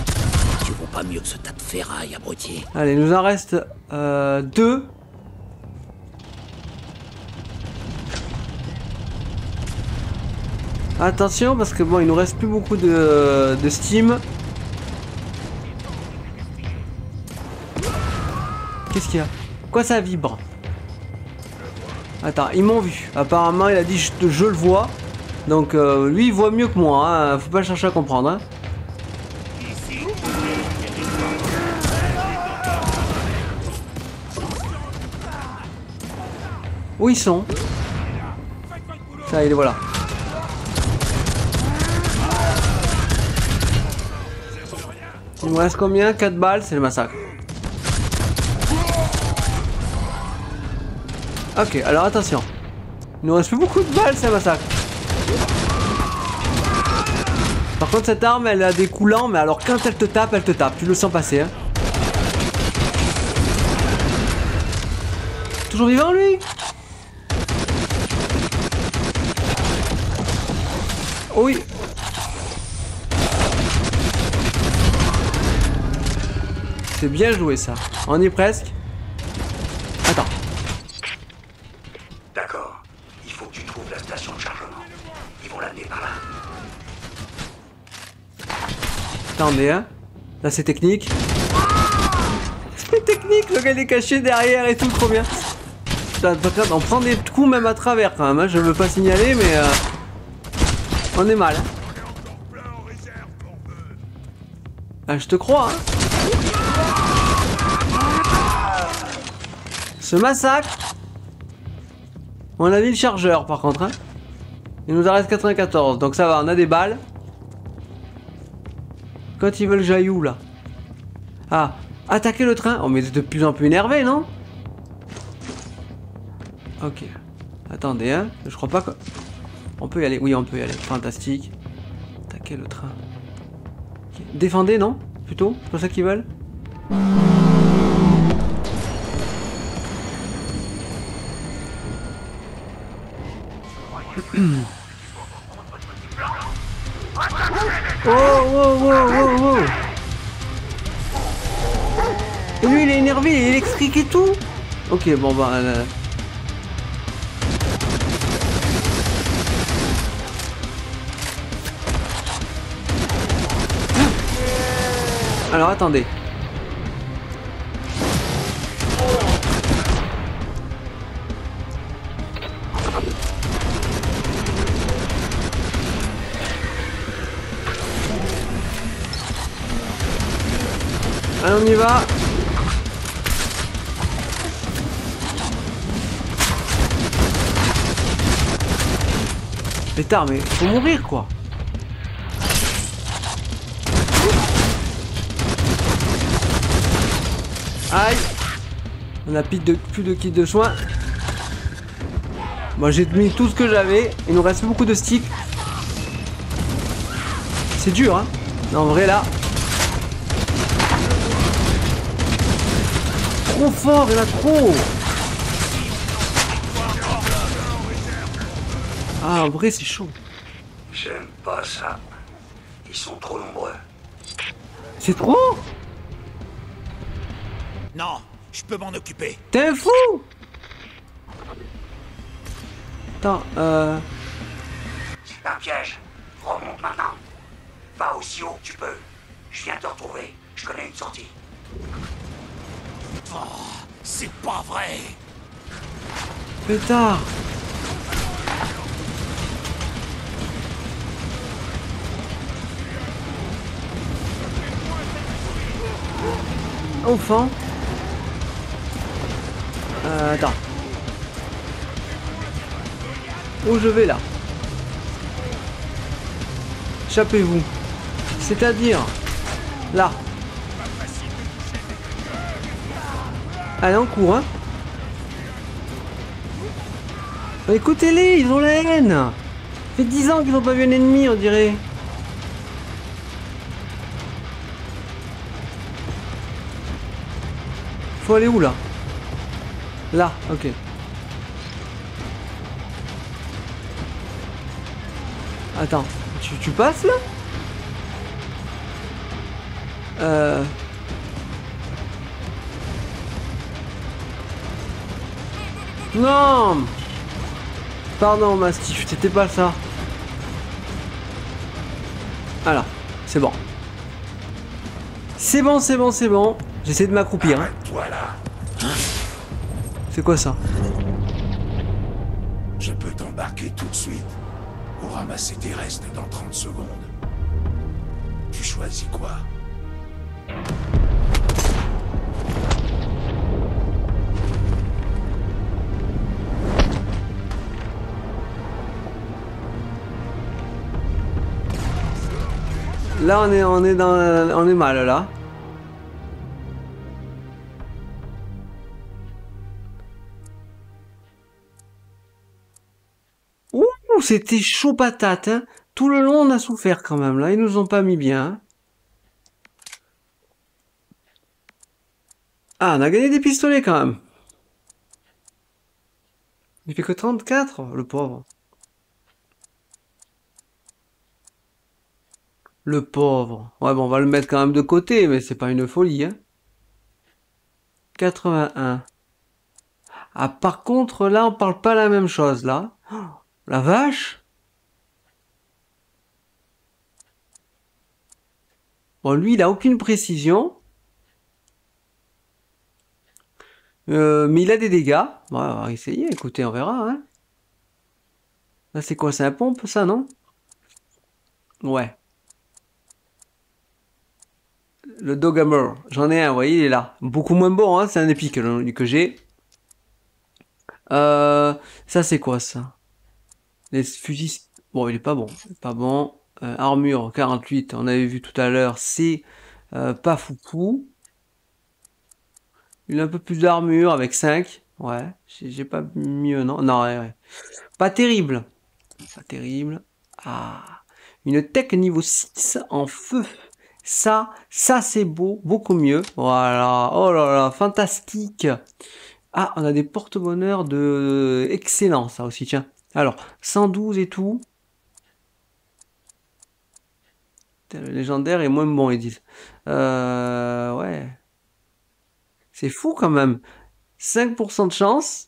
Tu vaux pas mieux que ce tas de ferraille, abruti. Allez, il nous en reste 2. Attention parce que bon, il nous reste plus beaucoup de steam. Qu'est-ce qu'il y a? Pourquoi ça vibre? Attends, ils m'ont vu. Apparemment, il a dit je le vois. Donc lui, il voit mieux que moi. Hein. Faut pas chercher à comprendre. Hein. Où ils sont? Ça, il est voilà. Il me reste combien? 4 balles, c'est le massacre. Ok, alors attention. Il nous reste plus beaucoup de balles, c'est un massacre. Par contre, cette arme, elle a des coups lents, mais alors quand elle te tape, elle te tape. Tu le sens passer, hein. Toujours vivant, lui? Oh oui. C'est bien joué, ça. On y est presque. Attends. D'accord. Il faut que tu trouves la station de chargement. Ils vont l'amener par là. Attendez, hein. Là, c'est technique. C'est technique, le gars il est caché derrière et tout, trop bien. Putain, on prend des coups même à travers quand même, hein. Je veux pas signaler, mais on est mal. Ah, je te crois, hein. Ce massacre. On a mis le chargeur par contre, hein. Il nous en reste 94, donc ça va, on a des balles. Quand ils veulent j'aille où là? Ah, attaquer le train. Oh mais c'est de plus en plus énervé, non? Ok. Attendez, hein. Je crois pas que... On peut y aller. Oui, on peut y aller. Fantastique. Attaquer le train. Okay. Défendez, non? Plutôt? C'est pas ça qu'ils veulent? Oh, oh, oh, oh, oh. Et lui, il est énervé, il est électrique et tout. Ok, bon, bah... Alors, attendez. Allez, on y va. Pétard, mais faut mourir quoi. Aïe. On a plus de kit de soins. Moi j'ai mis tout ce que j'avais. Il nous reste beaucoup de sticks. C'est dur hein. Non, en vrai là. Trop fort, il y en a trop. Ah, en vrai, c'est chaud. J'aime pas ça. Ils sont trop nombreux. C'est trop? Non, je peux m'en occuper. T'es un fou? Attends, C'est un piège. Remonte maintenant. Va aussi haut que tu peux. Je viens te retrouver. Je connais une sortie. Oh, c'est pas vrai. pétard. Enfant. Attends. Où je vais là? Échappez-vous. C'est-à-dire là. Allez, on court, hein. Écoutez-les, ils ont la haine. Ça fait 10 ans qu'ils n'ont pas vu un ennemi, on dirait. Faut aller où là? Là, ok. Attends, tu passes là? Non! Pardon, Mastiff, c'était pas ça. Alors, c'est bon. C'est bon, c'est bon, c'est bon. J'essaie de m'accroupir. Hein. Arrête-toi là. C'est quoi ça? Je peux t'embarquer tout de suite pour ramasser tes restes dans 30 secondes. Tu choisis quoi? Là, on est mal là. Ouh, c'était chaud patate. Hein. Tout le long, on a souffert quand même. Là, ils nous ont pas mis bien. Hein. Ah, on a gagné des pistolets quand même. Il fait que 34, le pauvre. Le pauvre. Ouais, bon, on va le mettre quand même de côté, mais c'est pas une folie, hein. 81. Ah, par contre, là, on parle pas la même chose, là. Oh, la vache. Bon, lui, il a aucune précision. Mais il a des dégâts. Bon, on va essayer, écoutez, on verra, hein. Là, c'est quoi? C'est un pompe, ça, non? Ouais. Le Doghammer. J'en ai un, vous voyez, il est là. Beaucoup moins bon, hein. C'est un épique que j'ai. Ça, c'est quoi, ça? Les fusils... Bon, il est pas bon. Pas bon. Armure 48, on avait vu tout à l'heure, c'est pas foufou. Il a un peu plus d'armure avec 5. Ouais, j'ai pas mieux, non? Non, ouais. Pas terrible. Pas terrible. Ah, une tech niveau 6 en feu. Ça c'est beau, beaucoup mieux. Voilà. Oh là là, fantastique. Ah, on a des porte-bonheur de excellent, ça aussi, tiens. Alors, 112 et tout. Le légendaire est moins bon, ils disent. Ouais. C'est fou quand même. 5% de chance.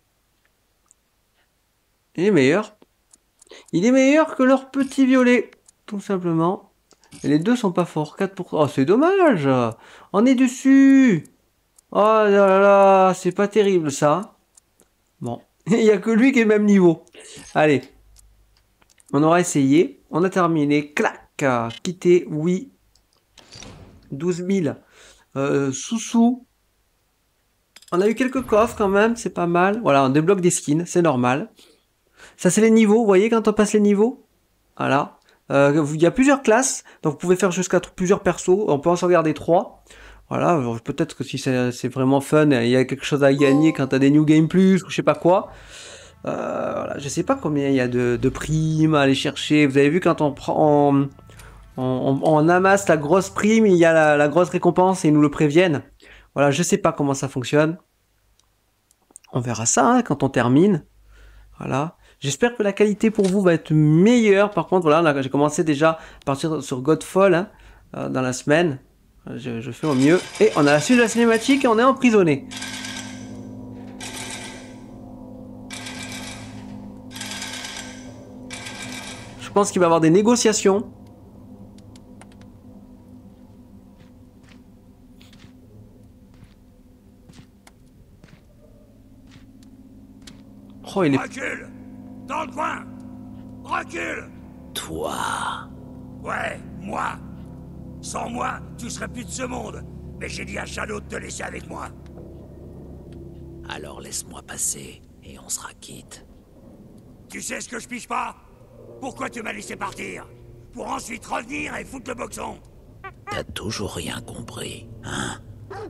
Il est meilleur. Il est meilleur que leur petit violet. Tout simplement. Et les deux sont pas forts. 4%. Oh, c'est dommage. On est dessus. Oh là là, c'est pas terrible ça. Bon. Il n'y a que lui qui est même niveau. Allez. On aura essayé. On a terminé. Clac. Quitter. Oui. 12 000. Sous-sous. On a eu quelques coffres quand même. C'est pas mal. Voilà, on débloque des skins. C'est normal. Ça, c'est les niveaux. Vous voyez quand on passe les niveaux? Voilà. Il y a plusieurs classes. Donc, vous pouvez faire jusqu'à plusieurs persos. On peut en sauvegarder 3. Voilà. Peut-être que si c'est vraiment fun, il y a quelque chose à gagner quand t'as des New Game Plus ou je sais pas quoi. Voilà. Je sais pas combien il y a de primes à aller chercher. Vous avez vu quand on prend... On amasse la grosse prime, il y a la grosse récompense et ils nous le préviennent. Voilà, je sais pas comment ça fonctionne. On verra ça hein, quand on termine. Voilà. J'espère que la qualité pour vous va être meilleure. Par contre, voilà, j'ai commencé déjà à partir sur Godfall hein, dans la semaine. Je fais au mieux. Et on a la suite de la cinématique et on est emprisonné. Je pense qu'il va y avoir des négociations. Oh, il est... Recule! Dans le coin! Recule! Toi. Ouais, moi! Sans moi, tu serais plus de ce monde. Mais j'ai dit à Shadow de te laisser avec moi. Alors laisse-moi passer et on sera quitte. Tu sais ce que je pige pas? Pourquoi tu m'as laissé partir? Pour ensuite revenir et foutre le boxon. T'as toujours rien compris, hein?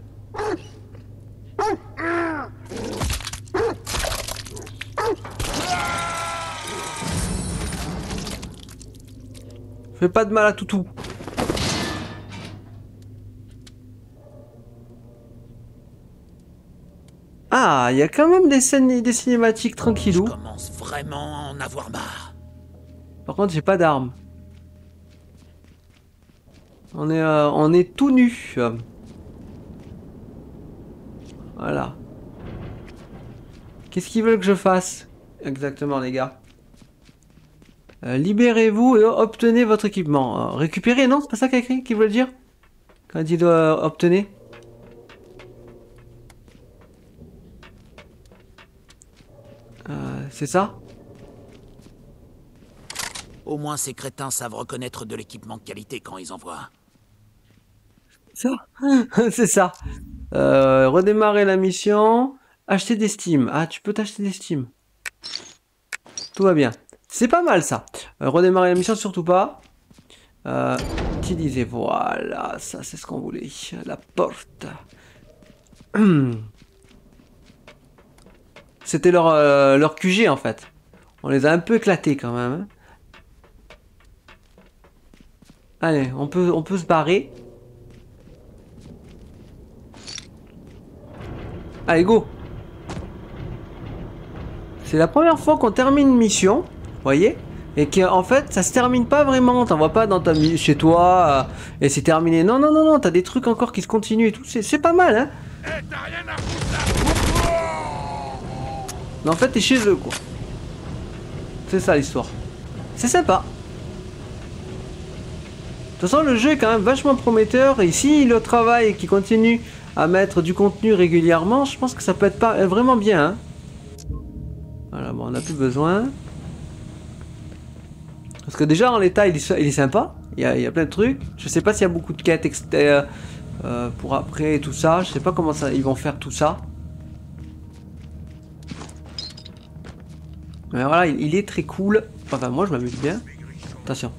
Fais pas de mal à Toutou. Ah, il y a quand même des scènes, des cinématiques tranquillou. Je commence vraiment à en avoir marre. Par contre, j'ai pas d'armes. On est tout nu. Voilà. Qu'est-ce qu'ils veulent que je fasse? Exactement, les gars. Libérez-vous et obtenez votre équipement. Récupérez, non? C'est pas ça qu'il a écrit, qu'il veut dire? Quand il doit obtenir? C'est ça? Au moins, ces crétins savent reconnaître de l'équipement de qualité quand ils en voient. Ça? C'est ça. Redémarrer la mission. Acheter des Steam. Ah, tu peux t'acheter des Steam. Tout va bien. C'est pas mal ça. Redémarrer la mission, surtout pas. Utiliser. Voilà, ça c'est ce qu'on voulait. La porte. C'était leur QG en fait. On les a un peu éclatés quand même. Hein. Allez, on peut se barrer. Allez, go. C'est la première fois qu'on termine une mission, vous voyez, et qu'en fait, ça se termine pas vraiment. T'en vois pas dans chez toi, et c'est terminé. Non, non, non, non, t'as des trucs encore qui se continuent et tout. C'est pas mal, hein. Mais en fait, t'es chez eux, quoi. C'est ça l'histoire. C'est sympa. De toute façon, le jeu est quand même vachement prometteur. Et si le travail qui continue à mettre du contenu régulièrement, je pense que ça peut être pas vraiment bien. Hein. Voilà, bon, on n'a plus besoin. Parce que déjà, en l'état, il est sympa. Il y a plein de trucs. Je sais pas s'il y a beaucoup de quêtes pour après et tout ça. Je sais pas comment ils vont faire tout ça. Mais voilà, il est très cool. Enfin, moi, je m'amuse bien. Attention.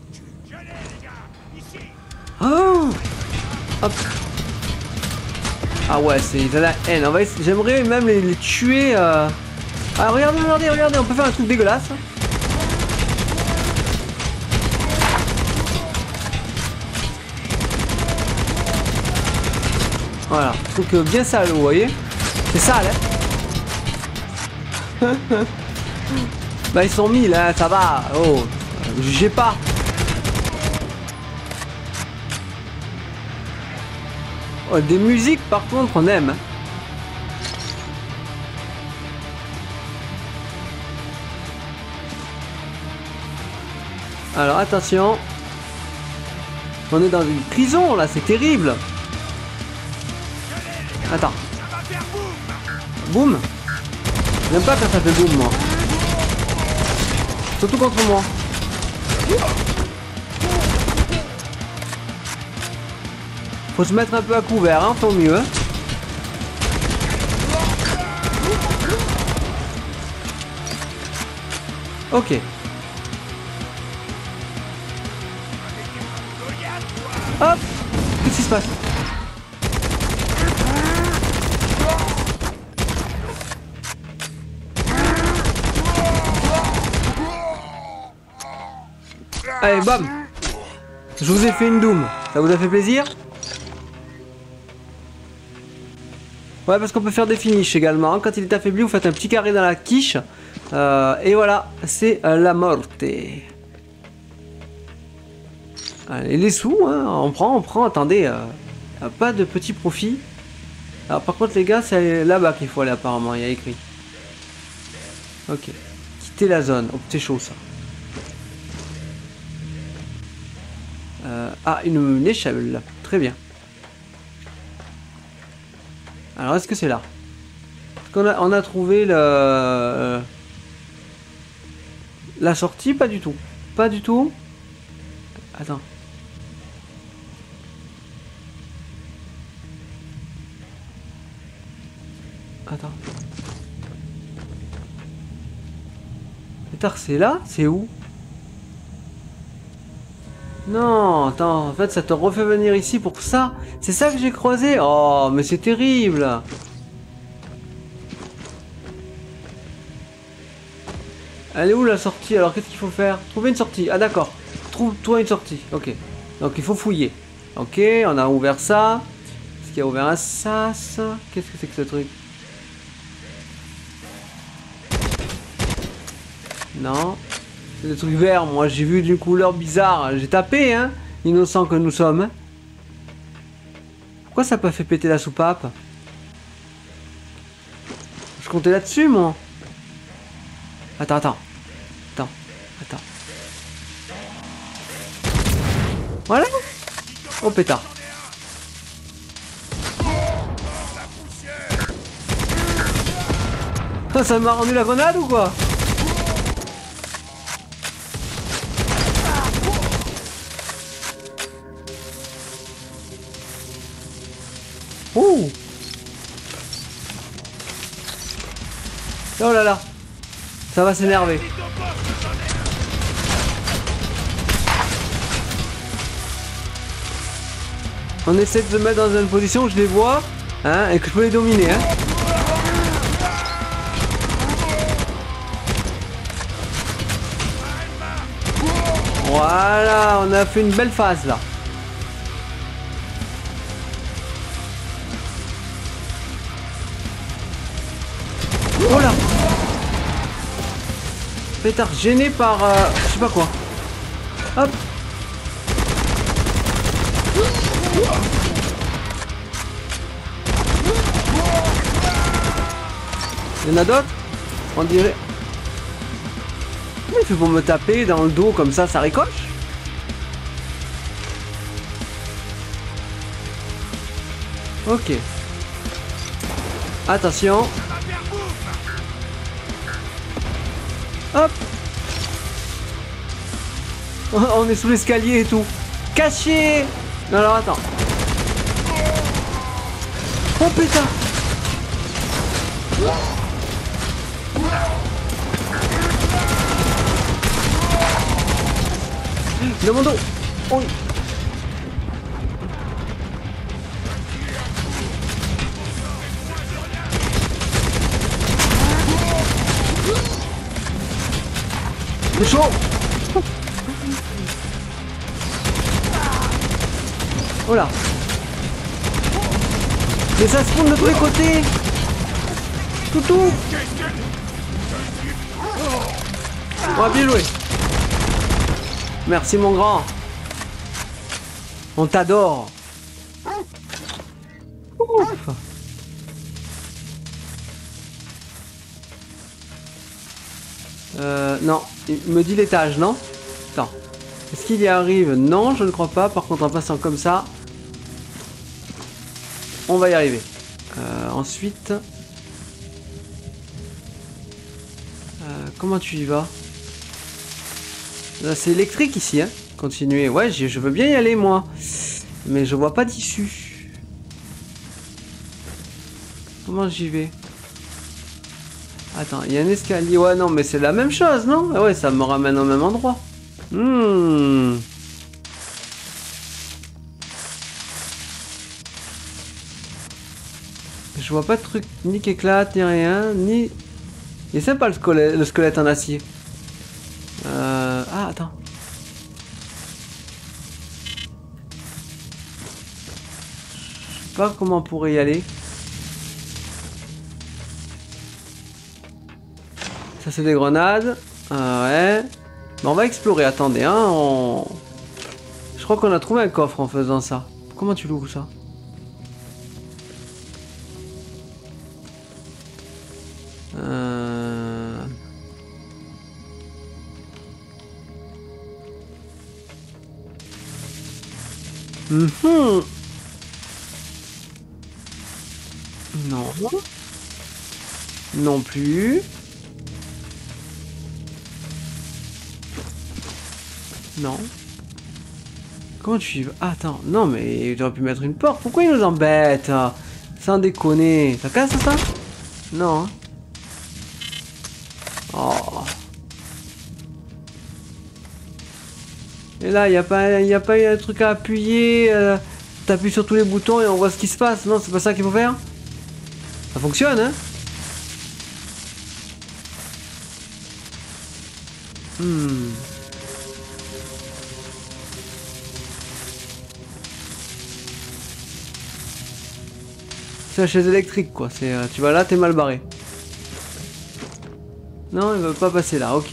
Oh, hop. Ah ouais, c'est de la haine. J'aimerais même les tuer. Ah, regardez, on peut faire un truc dégueulasse. Voilà, truc bien sale, vous voyez. C'est sale, hein. Bah, ils sont 1000, hein, ça va. Oh, jugez pas. Oh, des musiques, par contre, on aime. Alors, attention. On est dans une prison, là, c'est terrible. Attends. Boum. J'aime pas quand ça fait boum, moi. Surtout contre moi. Faut se mettre un peu à couvert, hein, faut mieux. Hein. Ok. Hop. Qu'est-ce qui se passe? Allez, bam. Je vous ai fait une doom. Ça vous a fait plaisir? Ouais, parce qu'on peut faire des finishes également. Quand il est affaibli, vous faites un petit carré dans la quiche. Et voilà, c'est la morte. Allez, les sous, hein, on prend. Attendez, pas de petit profit. Alors par contre, les gars, c'est là-bas qu'il faut aller apparemment, il y a écrit. Ok. Quitter la zone. Oh, c'est chaud ça. Ah, une échelle. Très bien. Alors, est-ce que c'est là? On a trouvé la sortie? Pas du tout. Pas du tout. Attends. Attends. Pétard, c'est là? C'est où? Non, attends, en fait ça te refait venir ici pour ça. C'est ça que j'ai croisé. Oh, mais c'est terrible. Elle est où la sortie? Alors qu'est-ce qu'il faut faire? Trouver une sortie. Ah d'accord. Trouve-toi une sortie. Ok. Donc il faut fouiller. Ok, on a ouvert ça. Est-ce qu'il y a ouvert un sas? Qu'est-ce que c'est que ce truc? Non. C'est des trucs verts, moi j'ai vu d'une couleur bizarre. J'ai tapé, hein, innocent que nous sommes. Pourquoi ça n'a pas fait péter la soupape? Je comptais là-dessus, moi. Attends. Voilà. Oh pétard. Ah, ça m'a rendu la grenade ou quoi? Ouh. Oh là là. Ça va s'énerver. On essaie de se mettre dans une position où je les vois, hein, et que je peux les dominer, hein. Voilà, on a fait une belle phase là. Oh là. Pétard, gêné par je sais pas quoi. Hop. Il y en a d'autres? On dirait. Comment il fait pour me taper dans le dos comme ça ricoche? Ok. Attention. Hop. On est sous l'escalier et tout. Caché. Non, alors attends. Oh putain. Dans mon dos. Oh. C'est chaud. Oh là. Mais ça se fonde de tous les côtés. Toutou. On va bien jouer. Merci mon grand. On t'adore. Ouf. Non, il me dit l'étage, non? Attends. Est-ce qu'il y arrive? Non, je ne crois pas. Par contre, en passant comme ça, on va y arriver. Ensuite... comment tu y vas? C'est électrique ici, hein? Continuer. Ouais, je veux bien y aller, moi. Mais je vois pas d'issue. Comment j'y vais? Attends, il y a un escalier. Ouais, non, mais c'est la même chose, non? Ah ouais, ça me ramène au même endroit. Je vois pas de truc ni qui éclate, ni rien, ni... Il est sympa le squelette en acier. Ah, attends. Je sais pas comment on pourrait y aller. Ça c'est des grenades. Ouais. Mais on va explorer, attendez, hein. Je crois qu'on a trouvé un coffre en faisant ça. Comment tu l'ouvres ça? Non. Non plus. Non. Comment tu y vas? Ah, attends, non mais j'aurais pu mettre une porte. Pourquoi il nous embête? Sans déconner. Ça casse ça? Non. Oh. Et là, il n'y a pas un truc à appuyer. T'appuies sur tous les boutons et on voit ce qui se passe. Non, c'est pas ça qu'il faut faire? Ça fonctionne, hein? C'est la chaise électrique, quoi. C'est, tu vas là, t'es mal barré. Non, il va pas passer là, ok.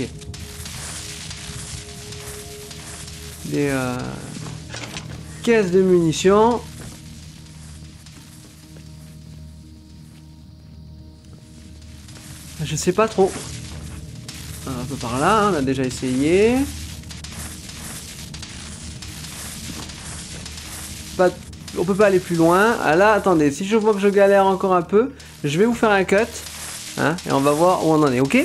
Des caisses de munitions. Je sais pas trop. Un peu par là, hein, on a déjà essayé. pas... On peut pas aller plus loin. Ah là, attendez, si je vois que je galère encore un peu, je vais vous faire un cut. Hein, et on va voir où on en est, ok?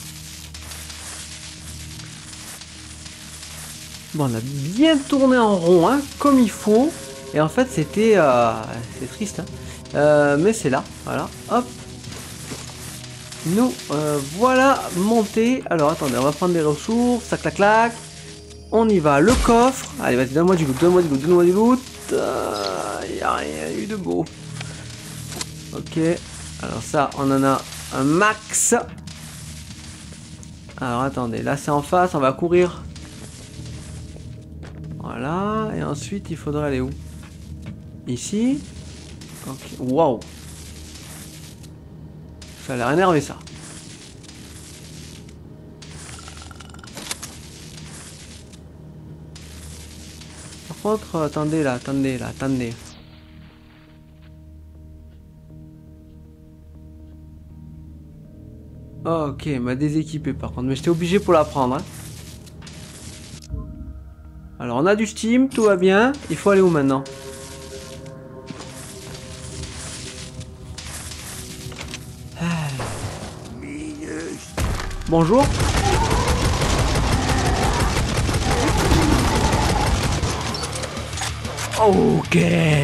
Bon, on a bien tourné en rond, hein, comme il faut. Et en fait, c'était... c'est triste, hein. Mais c'est là, voilà, hop. Nous, voilà, monté. Alors, attendez, on va prendre des ressources, ça clac clac. On y va, le coffre. Allez, vas-y, donne-moi du loot, donne-moi du loot, donne-moi du loot. Il n'y a rien eu de beau. Ok, alors ça, on en a un max. Alors, attendez, là, c'est en face, on va courir. Voilà, et ensuite, il faudra aller où? Ici. Ok, waouh. Ça a l'air énervé, ça. Par contre, attendez là, attendez là, attendez. Ok, m'a déséquipé par contre, mais j'étais obligé pour la prendre. Hein. Alors on a du steam, tout va bien. Il faut aller où maintenant? Bonjour. Ok.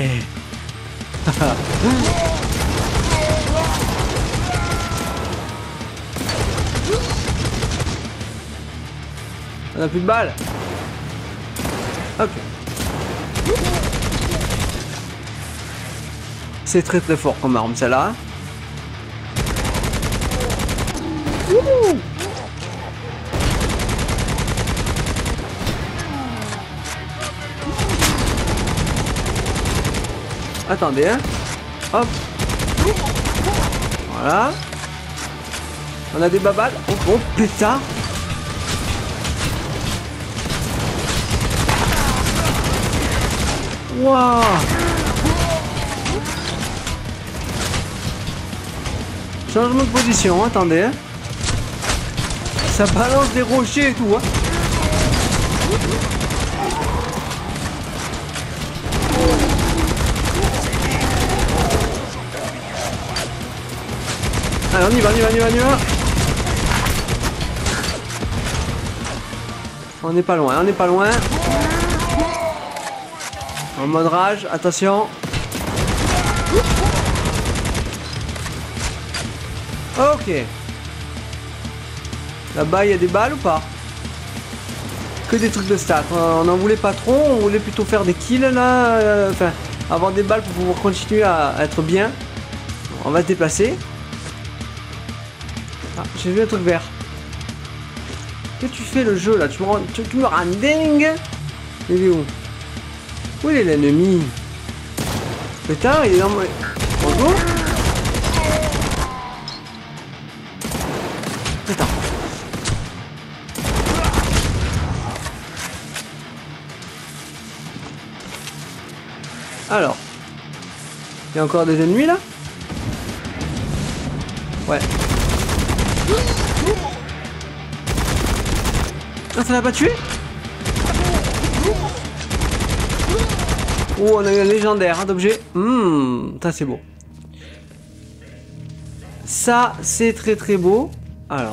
On a plus de balles. Ok. C'est très très fort comme arme celle-là. Attendez, hein. Hop. Voilà. On a des babales. Oh, oh pétard. Waouh. Changement de position, attendez. Hein. Ça balance des rochers et tout. Hein. Allez, on y va, on y va, on y va, on y va. On n'est pas loin, on n'est pas loin. En mode rage, attention. Ok. Là-bas, il y a des balles ou pas? Que des trucs de stats. On n'en voulait pas trop, on voulait plutôt faire des kills là. Enfin, avoir des balles pour pouvoir continuer à être bien. On va se déplacer. Ah, j'ai vu un truc vert. Qu'est-ce que tu fais le jeu là? Tu me rends dingue. Il est où? Où il est l'ennemi? Putain, il est dans mon... Bonjour. Putain. Alors. Il y a encore des ennemis là? Ouais. Ah, ça l'a pas tué? Oh, on a eu un légendaire d'objet. Ça c'est beau. Ça, c'est très très beau. Alors.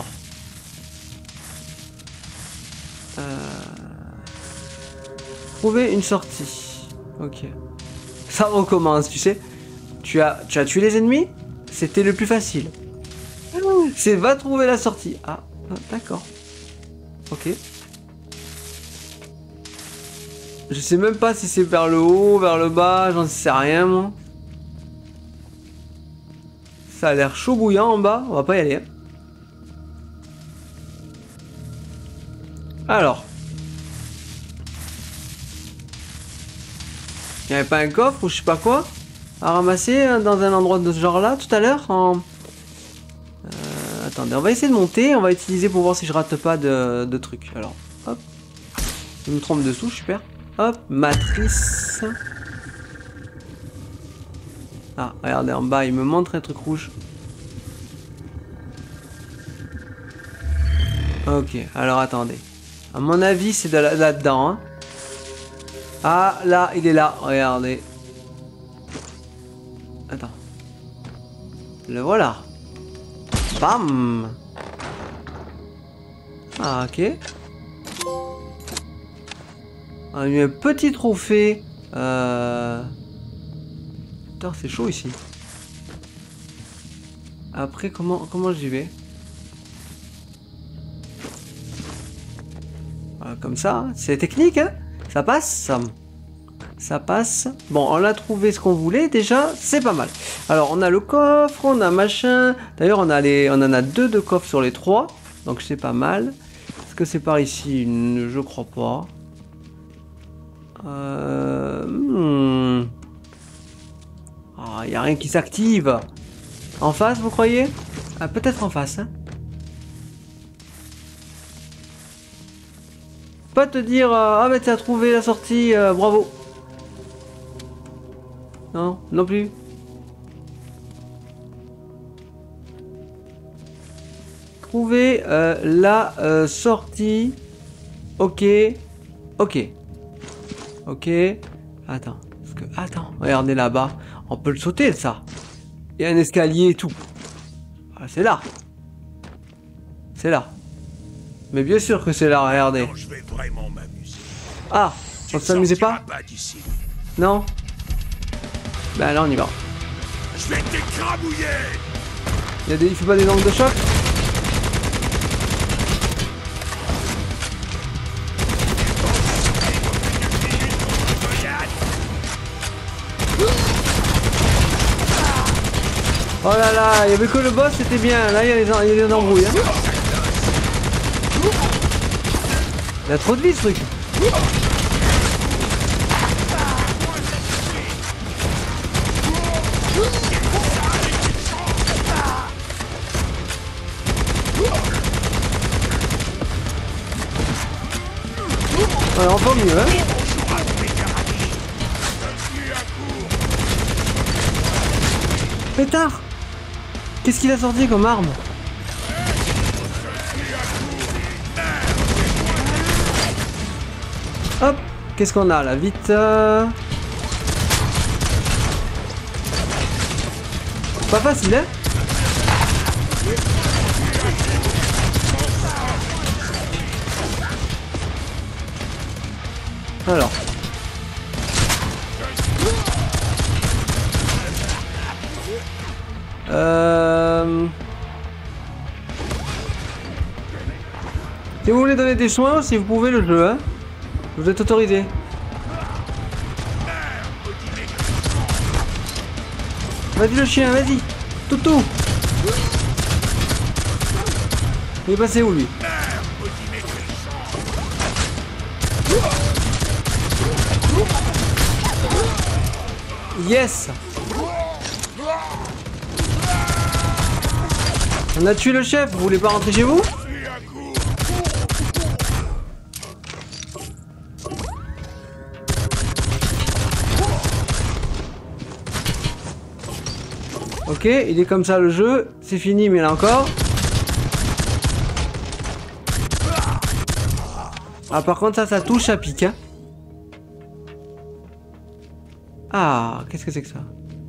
Trouver une sortie. Ok. Ça recommence, tu sais. Tu as tué les ennemis? C'était le plus facile. C'est va trouver la sortie. Ah, d'accord. Ok. Je sais même pas si c'est vers le haut, vers le bas, j'en sais rien moi. Ça a l'air chaud bouillant en bas, on va pas y aller. Alors. Il n'y avait pas un coffre ou je sais pas quoi à ramasser dans un endroit de ce genre là tout à l'heure en... Attendez, on va essayer de monter, on va utiliser pour voir si je rate pas de trucs. Alors, hop. Je me trompe dessous, super. Hop, matrice. Ah, regardez en bas, il me montre un truc rouge. Ok, alors attendez. À mon avis, c'est là-dedans. Hein. Ah, là, il est là. Regardez. Attends. Le voilà. Bam. Ah, ok. On a eu un petit trophée. Putain, c'est chaud ici. Après, comment j'y vais? Voilà, comme ça. C'est technique, hein? Ça passe. Ça passe. Bon, on a trouvé ce qu'on voulait. Déjà, c'est pas mal. Alors, on a le coffre, on a machin. D'ailleurs, on en a 2 de coffres sur les 3. Donc, c'est pas mal. Est-ce que c'est par ici? Je crois pas. Ah, y a rien qui s'active. En face, vous croyez? Ah, peut-être en face, hein. Pas te dire ah mais t'as trouvé la sortie, bravo. Non, non plus. Trouver la sortie. Ok. Ok. Ok. Attends. Attends, regardez là-bas. On peut le sauter, ça. Il y a un escalier et tout. Ah, c'est là. C'est là. Mais bien sûr que c'est là, regardez. Non, je vais vraiment m'amuser. Ah, on s'amusait pas? D'ici. Non. Ben là, on y va. Je vais t'écrabouiller. Il fait pas des angles de choc? Oh là là, il y avait que le boss, c'était bien. Là, il y a des embrouilles. Hein. Il a trop de vie, ce truc. Ouais, encore mieux, hein. Pétard! Qu'est-ce qu'il a sorti comme arme? Hop! Qu'est-ce qu'on a là? Vite! Pas facile, hein? Alors. Si vous voulez donner des soins, si vous pouvez le jeu, hein. Vous êtes autorisé. Vas-y le chien, vas-y. Toutou. Il est passé où lui? Yes. On a tué le chef, vous voulez pas rentrer chez vous? Ok, il est comme ça le jeu, c'est fini mais là encore. Ah par contre ça touche à pique hein. Ah, qu'est-ce que c'est que ça?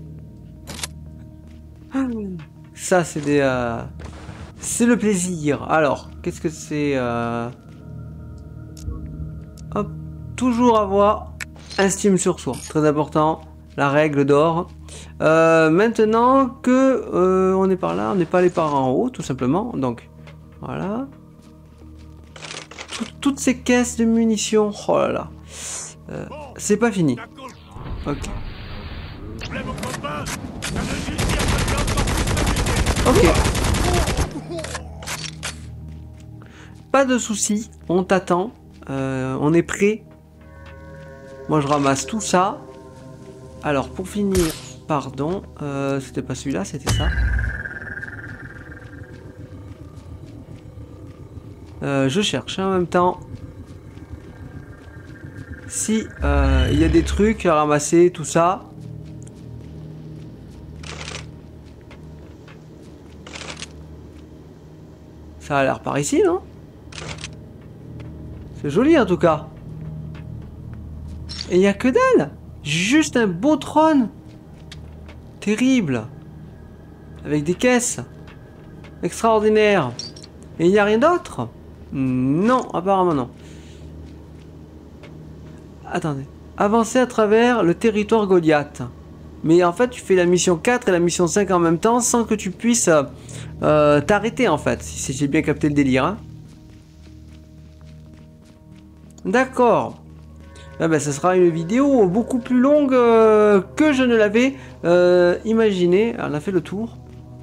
Ça c'est des... C'est le plaisir. Alors, qu'est-ce que c'est Hop, toujours avoir un Steam sur soi. Très important, la règle d'or. Maintenant que on est par là, on n'est pas allé par en haut, tout simplement. Donc, voilà. Toutes ces caisses de munitions. Oh là là. C'est pas fini. Ok. Ok. Pas de soucis, on t'attend. On est prêt. Moi je ramasse tout ça. Alors pour finir, pardon, c'était pas celui-là, c'était ça. Je cherche en même temps. Si il y a des trucs à ramasser, tout ça. Ça a l'air par ici, non? C'est joli en tout cas. Et il n'y a que dalle. Juste un beau trône. Terrible. Avec des caisses. Extraordinaire. Et il n'y a rien d'autre? Non, apparemment non. Attendez. Avancer à travers le territoire Goliath. Mais en fait, tu fais la mission 4 et la mission 5 en même temps sans que tu puisses t'arrêter en fait. Si j'ai bien capté le délire. Hein. D'accord. Ah ben, ce sera une vidéo beaucoup plus longue que je ne l'avais imaginé. On a fait le tour.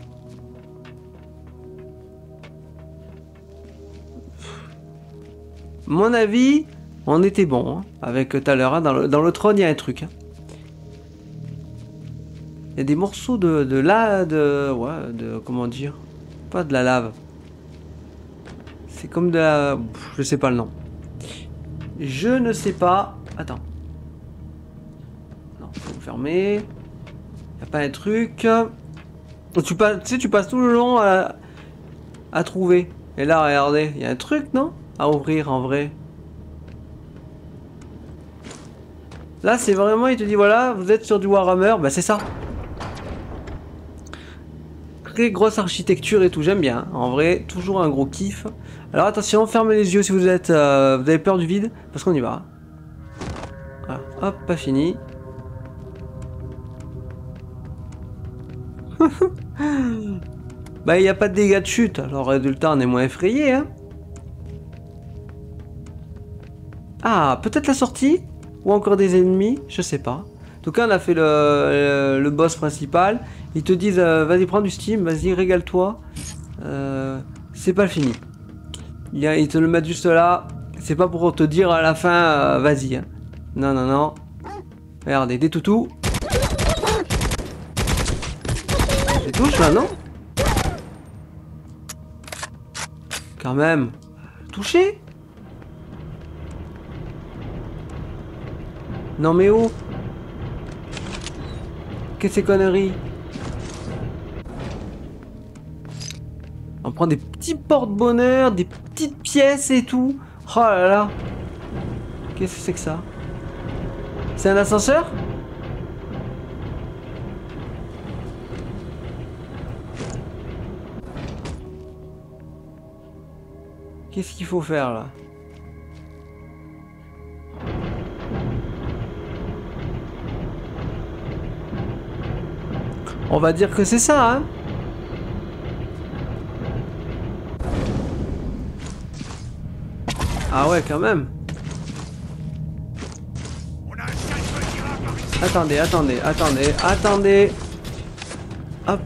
Mon avis, on était bon hein, avec tout à l'heure. Hein, dans le trône, il y a un truc. Hein. Il y a des morceaux de comment dire, pas de la lave. C'est comme de la, je sais pas le nom. Je ne sais pas. Attends. Non, faut fermer. Y a pas un truc. Tu sais, tu passes tout le long à trouver. Et là, regardez, il y a un truc, non? À ouvrir en vrai. Là, c'est vraiment, il te dit voilà, vous êtes sur du Warhammer. Bah, c'est ça. Très grosse architecture et tout, j'aime bien. Hein. En vrai, toujours un gros kiff. Alors attention, fermez les yeux si vous êtes, vous avez peur du vide, parce qu'on y va. Voilà. Hop, pas fini. Bah, il n'y a pas de dégâts de chute, alors résultat, on est moins effrayé. Hein. Ah, peut-être la sortie? Ou encore des ennemis? Je sais pas. En tout cas, on a fait le boss principal. Ils te disent, vas-y, prends du steam, vas-y, régale-toi. C'est pas fini. Ils te le mettent juste là. C'est pas pour te dire à la fin, vas-y. Hein. Non, non, non. Regardez, des toutous. J'ai touche là, non? Quand même. Touché? Non mais oh. Qu'est-ce que ces conneries? On prend des petits porte-bonheur, des petites pièces et tout. Oh là là. Qu'est-ce que c'est que ça? C'est un ascenseur? Qu'est-ce qu'il faut faire là? On va dire que c'est ça, hein? Ah ouais, quand même. Attendez, attendez, attendez, attendez. Hop.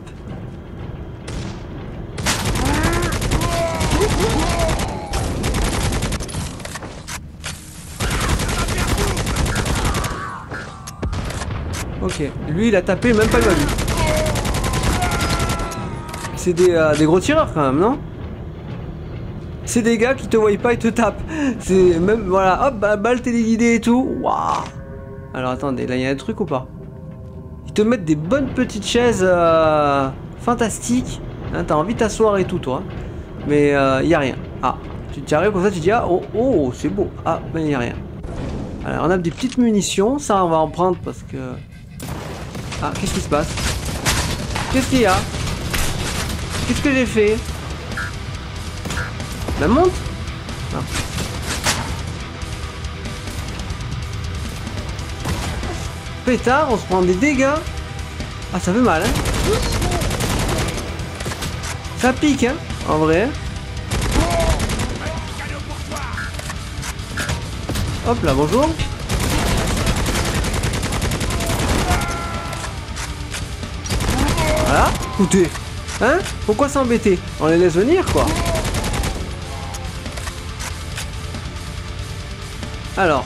Ok, lui il a tapé, même pas lui. C'est des gros tireurs quand même, non? C'est des gars qui te voient pas et te tapent. C'est même, voilà, hop, balle téléguidée et tout. Waouh. Alors attendez, là il y a un truc ou pas? Ils te mettent des bonnes petites chaises fantastiques. Hein, t'as envie de t'asseoir et tout, toi. Mais il y a rien. Ah, tu arrives comme ça, tu dis, ah, oh, oh, c'est beau. Ah, mais il y a rien. Alors on a des petites munitions, ça on va en prendre parce que... Ah, qu'est-ce qui se passe? Qu'est-ce qu'il y a? Qu'est-ce que j'ai fait? La monte? Non. Pétard, on se prend des dégâts. Ah, ça fait mal, hein? Ça pique, hein? En vrai. Hop là, bonjour. Voilà, écoutez. Hein? Pourquoi s'embêter? On les laisse venir, quoi. Alors.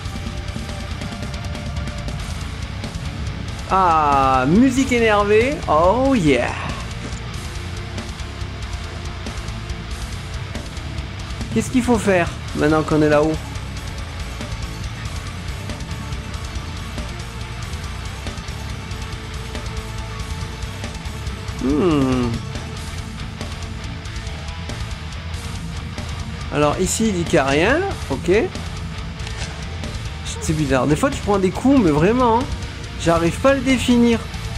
Ah, musique énervée. Oh yeah. Qu'est-ce qu'il faut faire maintenant qu'on est là-haut? Alors ici il dit qu'il n'y a rien, ok. C'est bizarre. Des fois, tu prends des coups, mais vraiment, hein, j'arrive pas à le définir.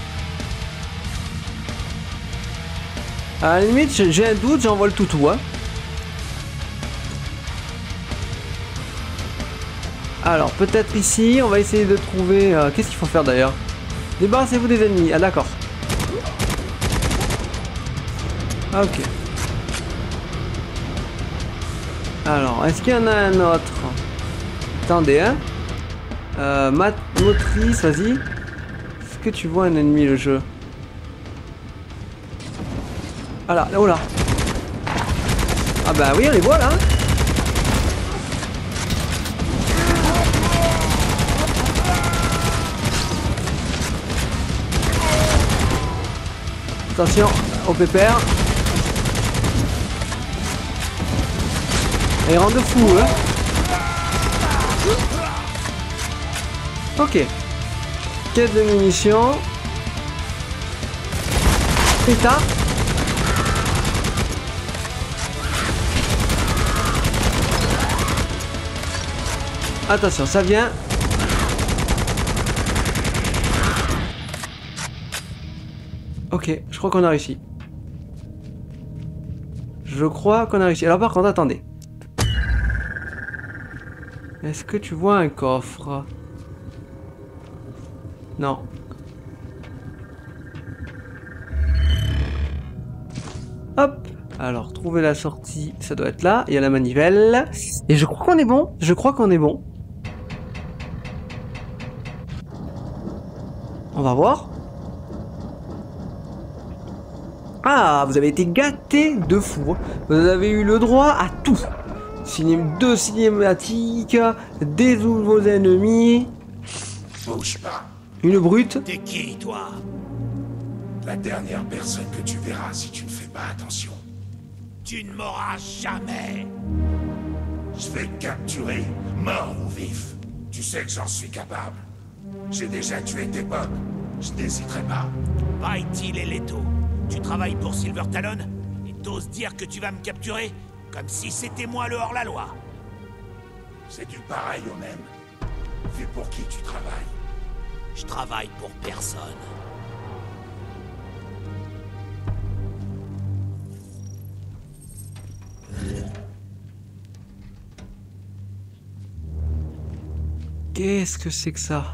À la limite, j'ai un doute, j'envoie le toutou, hein. Alors, peut-être ici, on va essayer de trouver... qu'est-ce qu'il faut faire d'ailleurs? Débarrassez-vous des ennemis. Ah, d'accord. Ah, ok. Alors, est-ce qu'il y en a un autre? Attendez, hein. Motrice, vas-y. Est-ce que tu vois un ennemi, le jeu? Ah là, oh là. Ah bah oui, on les voit là. Attention au pépère. Et il rend de fou, hein. Ok. Quête de munitions. Pétard. Attention, ça vient. Ok, je crois qu'on a réussi. Je crois qu'on a réussi. Alors par contre, attendez. Est-ce que tu vois un coffre? Non. Hop. Alors, trouver la sortie, ça doit être là. Il y a la manivelle. Et je crois qu'on est bon. Je crois qu'on est bon. On va voir. Ah, vous avez été gâtés de fou. Vous avez eu le droit à tout. Deux cinématiques, des nouveaux ennemis. Bouge pas. Une brute. T'es qui, toi? La dernière personne que tu verras si tu ne fais pas attention. Tu ne m'auras jamais. Je vais te capturer, mort ou vif. Tu sais que j'en suis capable. J'ai déjà tué tes potes. Je n'hésiterai pas. Baitil et Leto, tu travailles pour Silver Talon et t'oses dire que tu vas me capturer? Comme si c'était moi le hors-la-loi. C'est du pareil au même. Vu pour qui tu travailles. Je travaille pour personne. Qu'est-ce que c'est que ça?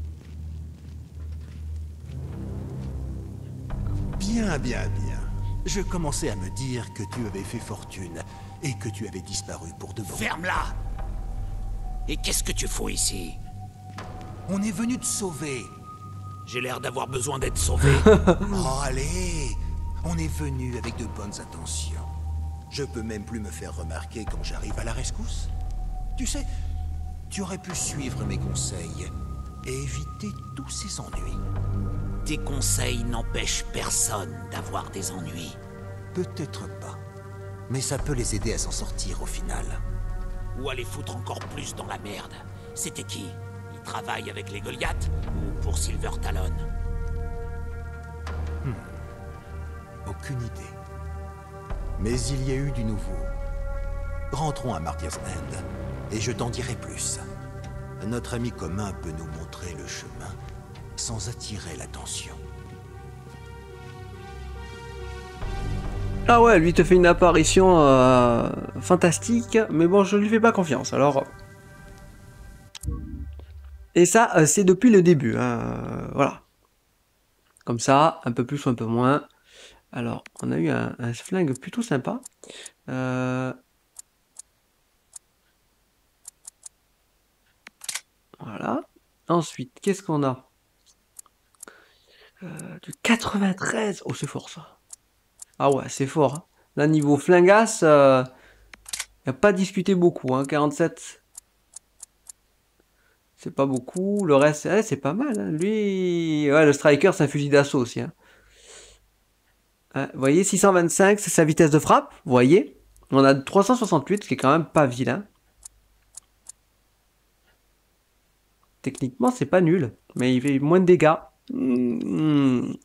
Bien, bien, bien. Je commençais à me dire que tu avais fait fortune et que tu avais disparu pour de bon. Ferme-la! Et qu'est-ce que tu fous ici? On est venu te sauver. J'ai l'air d'avoir besoin d'être sauvé. Oh, allez! On est venu avec de bonnes intentions. Je peux même plus me faire remarquer quand j'arrive à la rescousse. Tu sais, tu aurais pu suivre mes conseils et éviter tous ces ennuis. Tes conseils n'empêchent personne d'avoir des ennuis. Peut-être pas. Mais ça peut les aider à s'en sortir au final. Ou à les foutre encore plus dans la merde. C'était qui? Il travaille avec les Goliaths ou pour Silver Talon? Aucune idée. Mais il y a eu du nouveau. Rentrons à Martyr's End, et je t'en dirai plus. Notre ami commun peut nous montrer le chemin, sans attirer l'attention. Ah ouais, lui te fait une apparition fantastique, mais bon, je lui fais pas confiance, alors... Et ça, c'est depuis le début, hein, voilà. Comme ça, un peu plus ou un peu moins. Alors, on a eu un flingue plutôt sympa. Voilà. Ensuite, qu'est-ce qu'on a? Du 93. Oh, c'est fort ça. Ah ouais, c'est fort. Hein. Là, niveau flingasse, il n'y a pas discuté beaucoup. Hein. 47, c'est pas beaucoup. Le reste, c'est pas mal. Hein. Lui, ouais, le striker, c'est un fusil d'assaut aussi. Hein. Vous voyez, 625, c'est sa vitesse de frappe. Vous voyez, on a 368, ce qui est quand même pas vilain. Techniquement, c'est pas nul, mais il fait moins de dégâts. Non,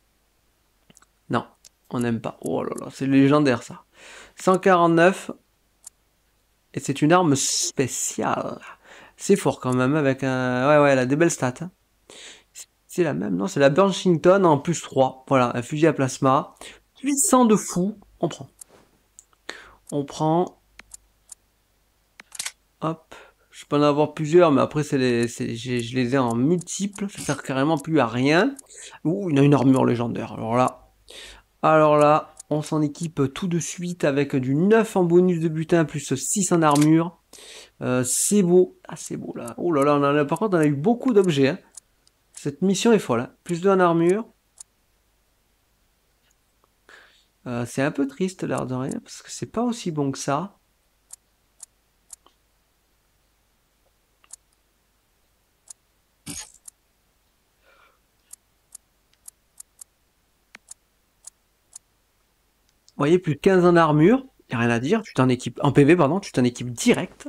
on n'aime pas. Oh là là, c'est légendaire ça. 149. Et c'est une arme spéciale. C'est fort quand même, avec un... Ouais, elle a des belles stats. Hein. C'est la même, non? C'est la Burnington en plus 3. Voilà, un fusil à plasma. Puissant de fou. On prend. On prend. Hop. Je peux en avoir plusieurs, mais après, je les ai en multiples. Ça sert carrément plus à rien. Ouh, il a une armure légendaire. Alors là, on s'en équipe tout de suite avec du 9 en bonus de butin, plus 6 en armure. C'est beau. Ah, c'est beau là. Oh là là, par contre, on a eu beaucoup d'objets. Hein. Cette mission est folle. Hein. Plus 2 en armure. C'est un peu triste, l'air de rien, parce que c'est pas aussi bon que ça. Vous voyez, plus de 15 en armure, y a rien à dire, tu t'en équipes, en PV pardon, tu t'en équipes direct.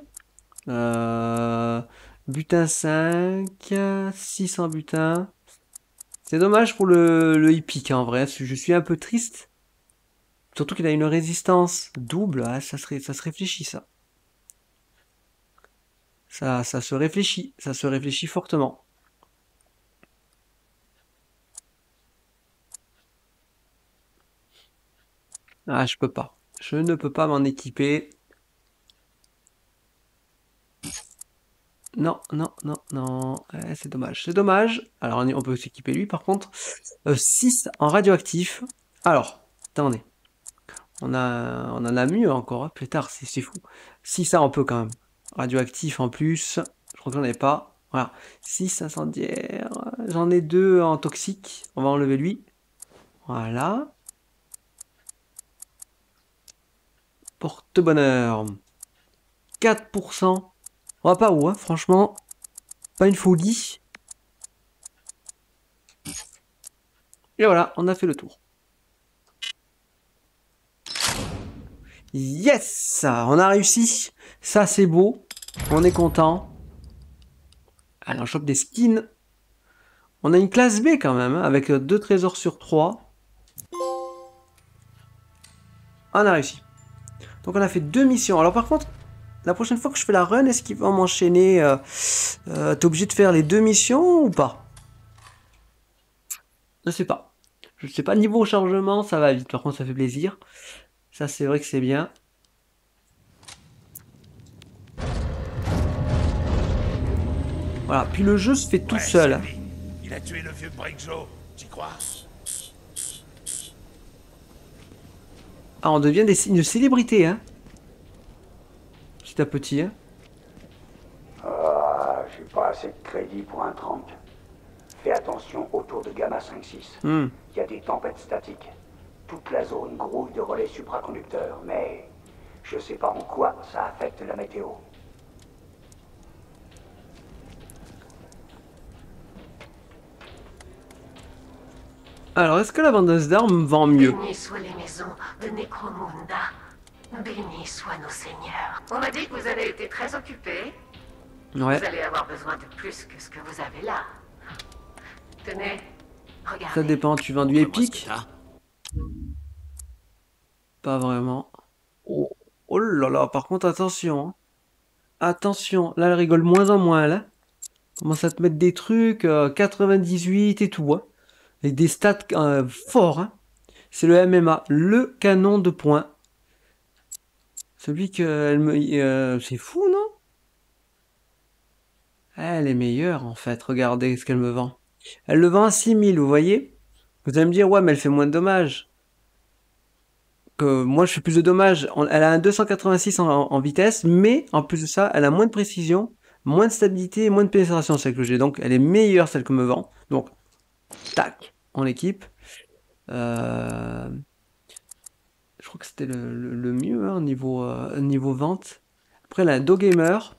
Butin 5, 6 en butin. C'est dommage pour le hippique en vrai, je suis un peu triste. Surtout qu'il a une résistance double, hein, ça se réfléchit ça. Ça se réfléchit fortement. Ah, je peux pas. Je ne peux pas m'en équiper. Non, non, non, non. C'est dommage. C'est dommage. Alors, on peut s'équiper lui, par contre. 6 en radioactif. Alors, attendez. On en a mieux encore. Hein. Plus tard, c'est fou. 6 ça, on peut quand même. Radioactif en plus. Je crois que j'en ai pas. Voilà. 6 incendiaires. J'en ai 2 en toxique. On va enlever lui. Voilà. Porte-bonheur. 4%. On va pas où, hein, franchement. Pas une folie. Et voilà, on a fait le tour. Yes! On a réussi. Ça, c'est beau. On est content. Allez, on chope des skins. On a une classe B quand même, hein, avec 2 trésors sur 3. On a réussi. Donc on a fait 2 missions. Alors par contre, la prochaine fois que je fais la run, est-ce qu'ils vont m'enchaîner t'es obligé de faire les 2 missions ou pas? Je sais pas. Je sais pas. Niveau chargement, ça va vite. Par contre, ça fait plaisir. Ça, c'est vrai que c'est bien. Voilà. Puis le jeu se fait tout seul. Hein. Il a tué le vieux Brickjo, t'y crois? Ah, on devient une célébrité, hein. Petit à petit, hein. Ah, j'ai pas assez de crédit pour un 30. Fais attention autour de Gamma 5-6. Il y a des tempêtes statiques. Toute la zone grouille de relais supraconducteurs, mais je sais pas en quoi ça affecte la météo. Alors, est-ce que la vendeuse d'armes vend mieux? Bénis soient les maisons de Necromunda. Bénis soient nos seigneurs. On m'a dit que vous avez été très occupés. Ouais. Vous allez avoir besoin de plus que ce que vous avez là. Tenez, regardez. Ça dépend, tu vends du épique? Pas vraiment. Oh, oh là là, par contre, attention. Hein. Attention, là, elle rigole moins en moins, là. Commence à te mettre des trucs, 98 et tout, hein. Avec des stats forts, hein. C'est le MMA, le canon de poing. Celui que elle me... c'est fou, non? Elle est meilleure, en fait. Regardez ce qu'elle me vend. Elle le vend à 6000, vous voyez? Vous allez me dire, ouais, mais elle fait moins de dommages. Que moi, je fais plus de dommages. Elle a un 286 en vitesse, mais en plus de ça, elle a moins de précision, moins de stabilité et moins de pénétration, celle que j'ai. Donc, elle est meilleure, celle que me vend. Donc, tac, on l'équipe. Je crois que c'était le mieux hein, niveau vente. Après, elle a un Do Gamer.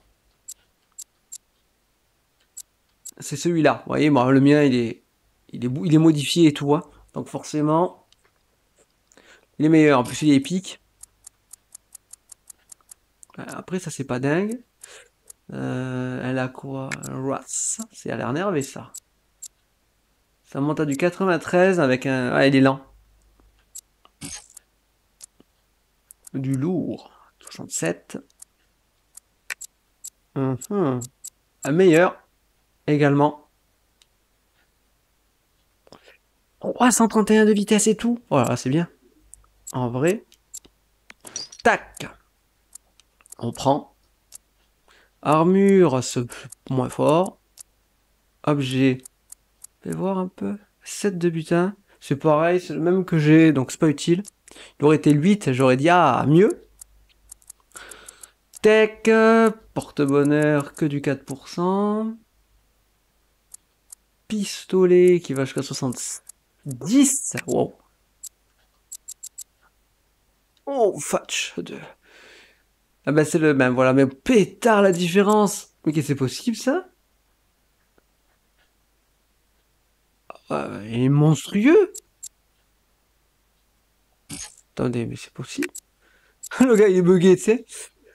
C'est celui-là. Vous voyez, moi, le mien, il est modifié et tout. Hein. Donc, forcément, il est meilleur. En plus, il est épique. Après, ça, c'est pas dingue. Elle a quoi? Rats. C'est à l'air énervé, ça. Ça monte à du 93 avec un... Ah, il est lent. Du lourd. 67. un meilleur également. 331 de vitesse et tout. Voilà, c'est bien. En vrai. Tac. On prend. Armure, c'est moins fort. Objet. Fais voir un peu. 7 de butin. C'est pareil, c'est le même que j'ai, donc c'est pas utile. Il aurait été le 8, j'aurais dit ah, mieux. Tech, porte-bonheur que du 4%. Pistolet qui va jusqu'à 70. Wow. Oh, Fatch 2. Ah bah c'est le même, voilà, mais pétard la différence. Mais qu'est-ce que c'est possible ça? Il est monstrueux. Attendez, mais c'est possible? Le gars il est bugué, tu sais.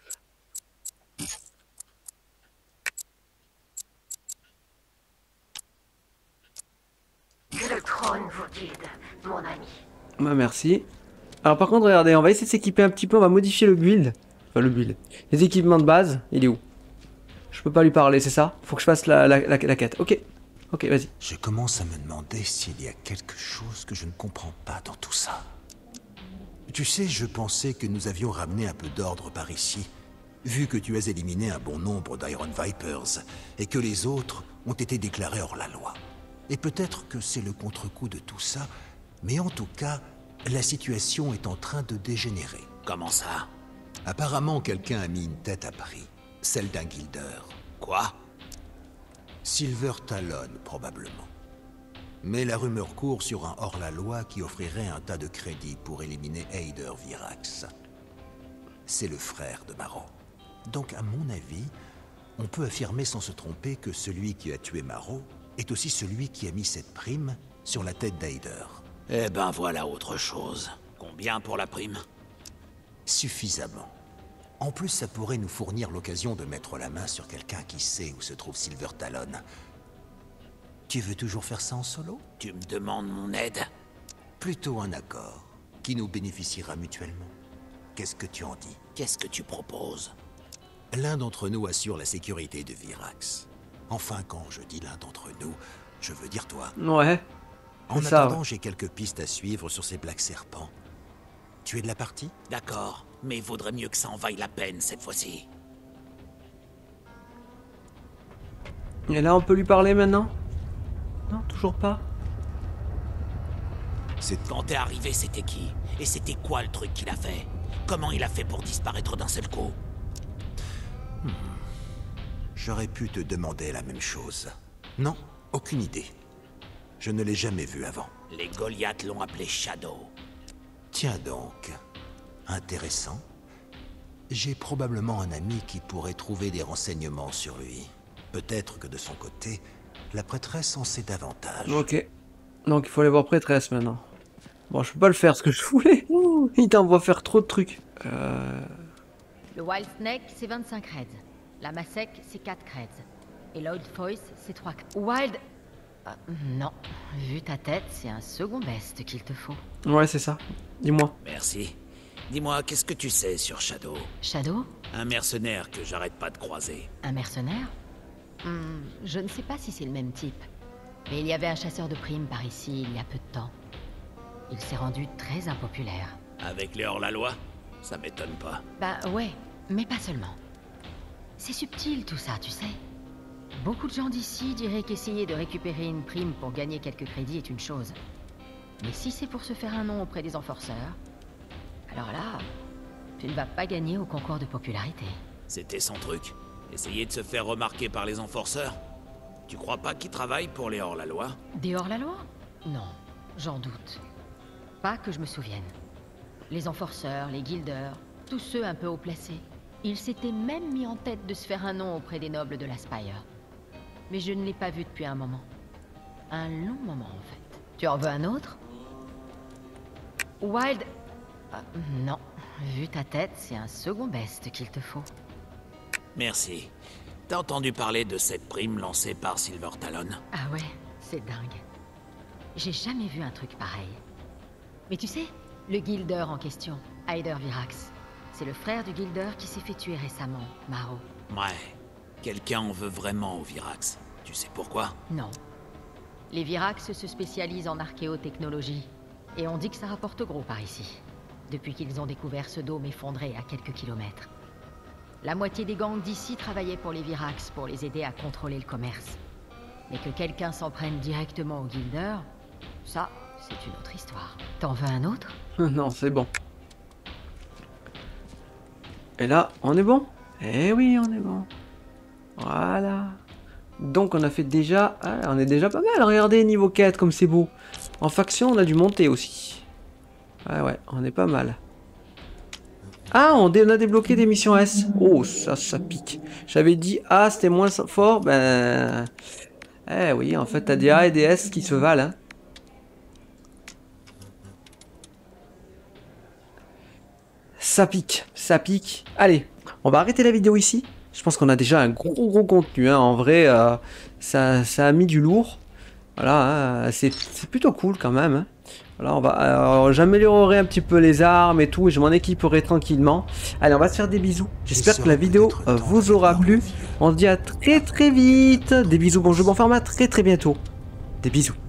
Que le trône vous guide, mon ami. Bah merci. Alors par contre, regardez, on va essayer de s'équiper un petit peu, on va modifier le build. Enfin le build. Les équipements de base, il est où? Je peux pas lui parler, c'est ça? Faut que je fasse la quête. Ok. Ok, vas-y. Je commence à me demander s'il y a quelque chose que je ne comprends pas dans tout ça. Tu sais, je pensais que nous avions ramené un peu d'ordre par ici, vu que tu as éliminé un bon nombre d'Iron Vipers, et que les autres ont été déclarés hors la loi. Et peut-être que c'est le contre-coup de tout ça, mais en tout cas, la situation est en train de dégénérer. Comment ça? Apparemment, quelqu'un a mis une tête à prix, celle d'un guilder. Quoi? Silver Talon, probablement. Mais la rumeur court sur un hors-la-loi qui offrirait un tas de crédits pour éliminer Heider Virax. C'est le frère de Maro. Donc, à mon avis, on peut affirmer sans se tromper que celui qui a tué Maro est aussi celui qui a mis cette prime sur la tête d'Heider. Eh ben voilà autre chose. Combien pour la prime? Suffisamment. En plus, ça pourrait nous fournir l'occasion de mettre la main sur quelqu'un qui sait où se trouve Silver Talon. Tu veux toujours faire ça en solo? Tu me demandes mon aide? Plutôt un accord, qui nous bénéficiera mutuellement. Qu'est-ce que tu en dis? Qu'est-ce que tu proposes? L'un d'entre nous assure la sécurité de Virax. Enfin, quand je dis l'un d'entre nous, je veux dire toi. Ouais. En ça, attendant, ouais. j'ai quelques pistes à suivre sur ces Black Serpents. Tu es de la partie? D'accord, mais vaudrait mieux que ça en vaille la peine cette fois-ci. Et là, on peut lui parler maintenant? Non, toujours pas. Quand t'es arrivé, c'était qui? Et c'était quoi le truc qu'il a fait? Comment il a fait pour disparaître d'un seul coup? J'aurais pu te demander la même chose. Non, aucune idée. Je ne l'ai jamais vu avant. Les Goliaths l'ont appelé Shadow. Tiens donc, intéressant. J'ai probablement un ami qui pourrait trouver des renseignements sur lui. Peut-être que de son côté, la prêtresse en sait davantage. Ok. Donc il faut aller voir prêtresse maintenant. Bon, je peux pas le faire ce que je voulais. Il t'envoie faire trop de trucs. Le Wild Snake, c'est 25 creds. La Masek, c'est 4 creds. Et l'Old Voice, c'est 3 creds. Wild... non. Vu ta tête, c'est un second best qu'il te faut. Ouais, c'est ça. Dis-moi. Merci. Dis-moi, qu'est-ce que tu sais sur Shadow? Shadow? Un mercenaire que j'arrête pas de croiser. Un mercenaire? Je ne sais pas si c'est le même type. Mais il y avait un chasseur de primes par ici il y a peu de temps. Il s'est rendu très impopulaire. Avec les hors-la-loi? Ça m'étonne pas. Bah ouais, mais pas seulement. C'est subtil tout ça, tu sais. Beaucoup de gens d'ici diraient qu'essayer de récupérer une prime pour gagner quelques crédits est une chose. Mais si c'est pour se faire un nom auprès des enforceurs, alors là, tu ne vas pas gagner au concours de popularité. C'était son truc. Essayer de se faire remarquer par les enforceurs? Tu crois pas qu'ils travaillent pour les hors-la-loi? Des hors-la-loi? Non, j'en doute. Pas que je me souvienne. Les enforceurs, les guilders, tous ceux un peu haut placés, ils s'étaient même mis en tête de se faire un nom auprès des nobles de la Spire. Mais je ne l'ai pas vu depuis un moment. Un long moment, en fait. Tu en veux un autre? Wild... non. Vu ta tête, c'est un second best qu'il te faut. Merci. T'as entendu parler de cette prime lancée par Silver Talon? Ah ouais, c'est dingue. J'ai jamais vu un truc pareil. Mais tu sais, le guilder en question, Heider Virax, c'est le frère du guilder qui s'est fait tuer récemment, Maro. Ouais. Quelqu'un en veut vraiment au Virax. Tu sais pourquoi? Non. Les Virax se spécialisent en archéotechnologie. Et on dit que ça rapporte gros par ici. Depuis qu'ils ont découvert ce dôme effondré à quelques kilomètres. La moitié des gangs d'ici travaillaient pour les Virax pour les aider à contrôler le commerce. Mais que quelqu'un s'en prenne directement aux Guilders, ça, c'est une autre histoire. T'en veux un autre? Non, c'est bon. Et là, on est bon? Eh oui, on est bon. Voilà. Donc on a fait déjà... Ah, on est déjà pas mal, regardez, niveau 4, comme c'est beau. En faction, on a dû monter aussi. Ouais, on est pas mal. Ah, on a débloqué des missions S. Oh, ça pique. J'avais dit A, c'était moins fort, ben... Eh oui, en fait, t'as des A et des S qui se valent, hein. Ça pique, ça pique. Allez, on va arrêter la vidéo ici. Je pense qu'on a déjà un gros contenu, hein. En vrai, ça a mis du lourd. Voilà, hein. C'est plutôt cool quand même, hein. Voilà, j'améliorerai un petit peu les armes et tout, et je m'en équiperai tranquillement. Allez, on va se faire des bisous. J'espère que la vidéo vous aura plu. On se dit à très vite. Des bisous, bon jeu, bon format, très bientôt. Des bisous.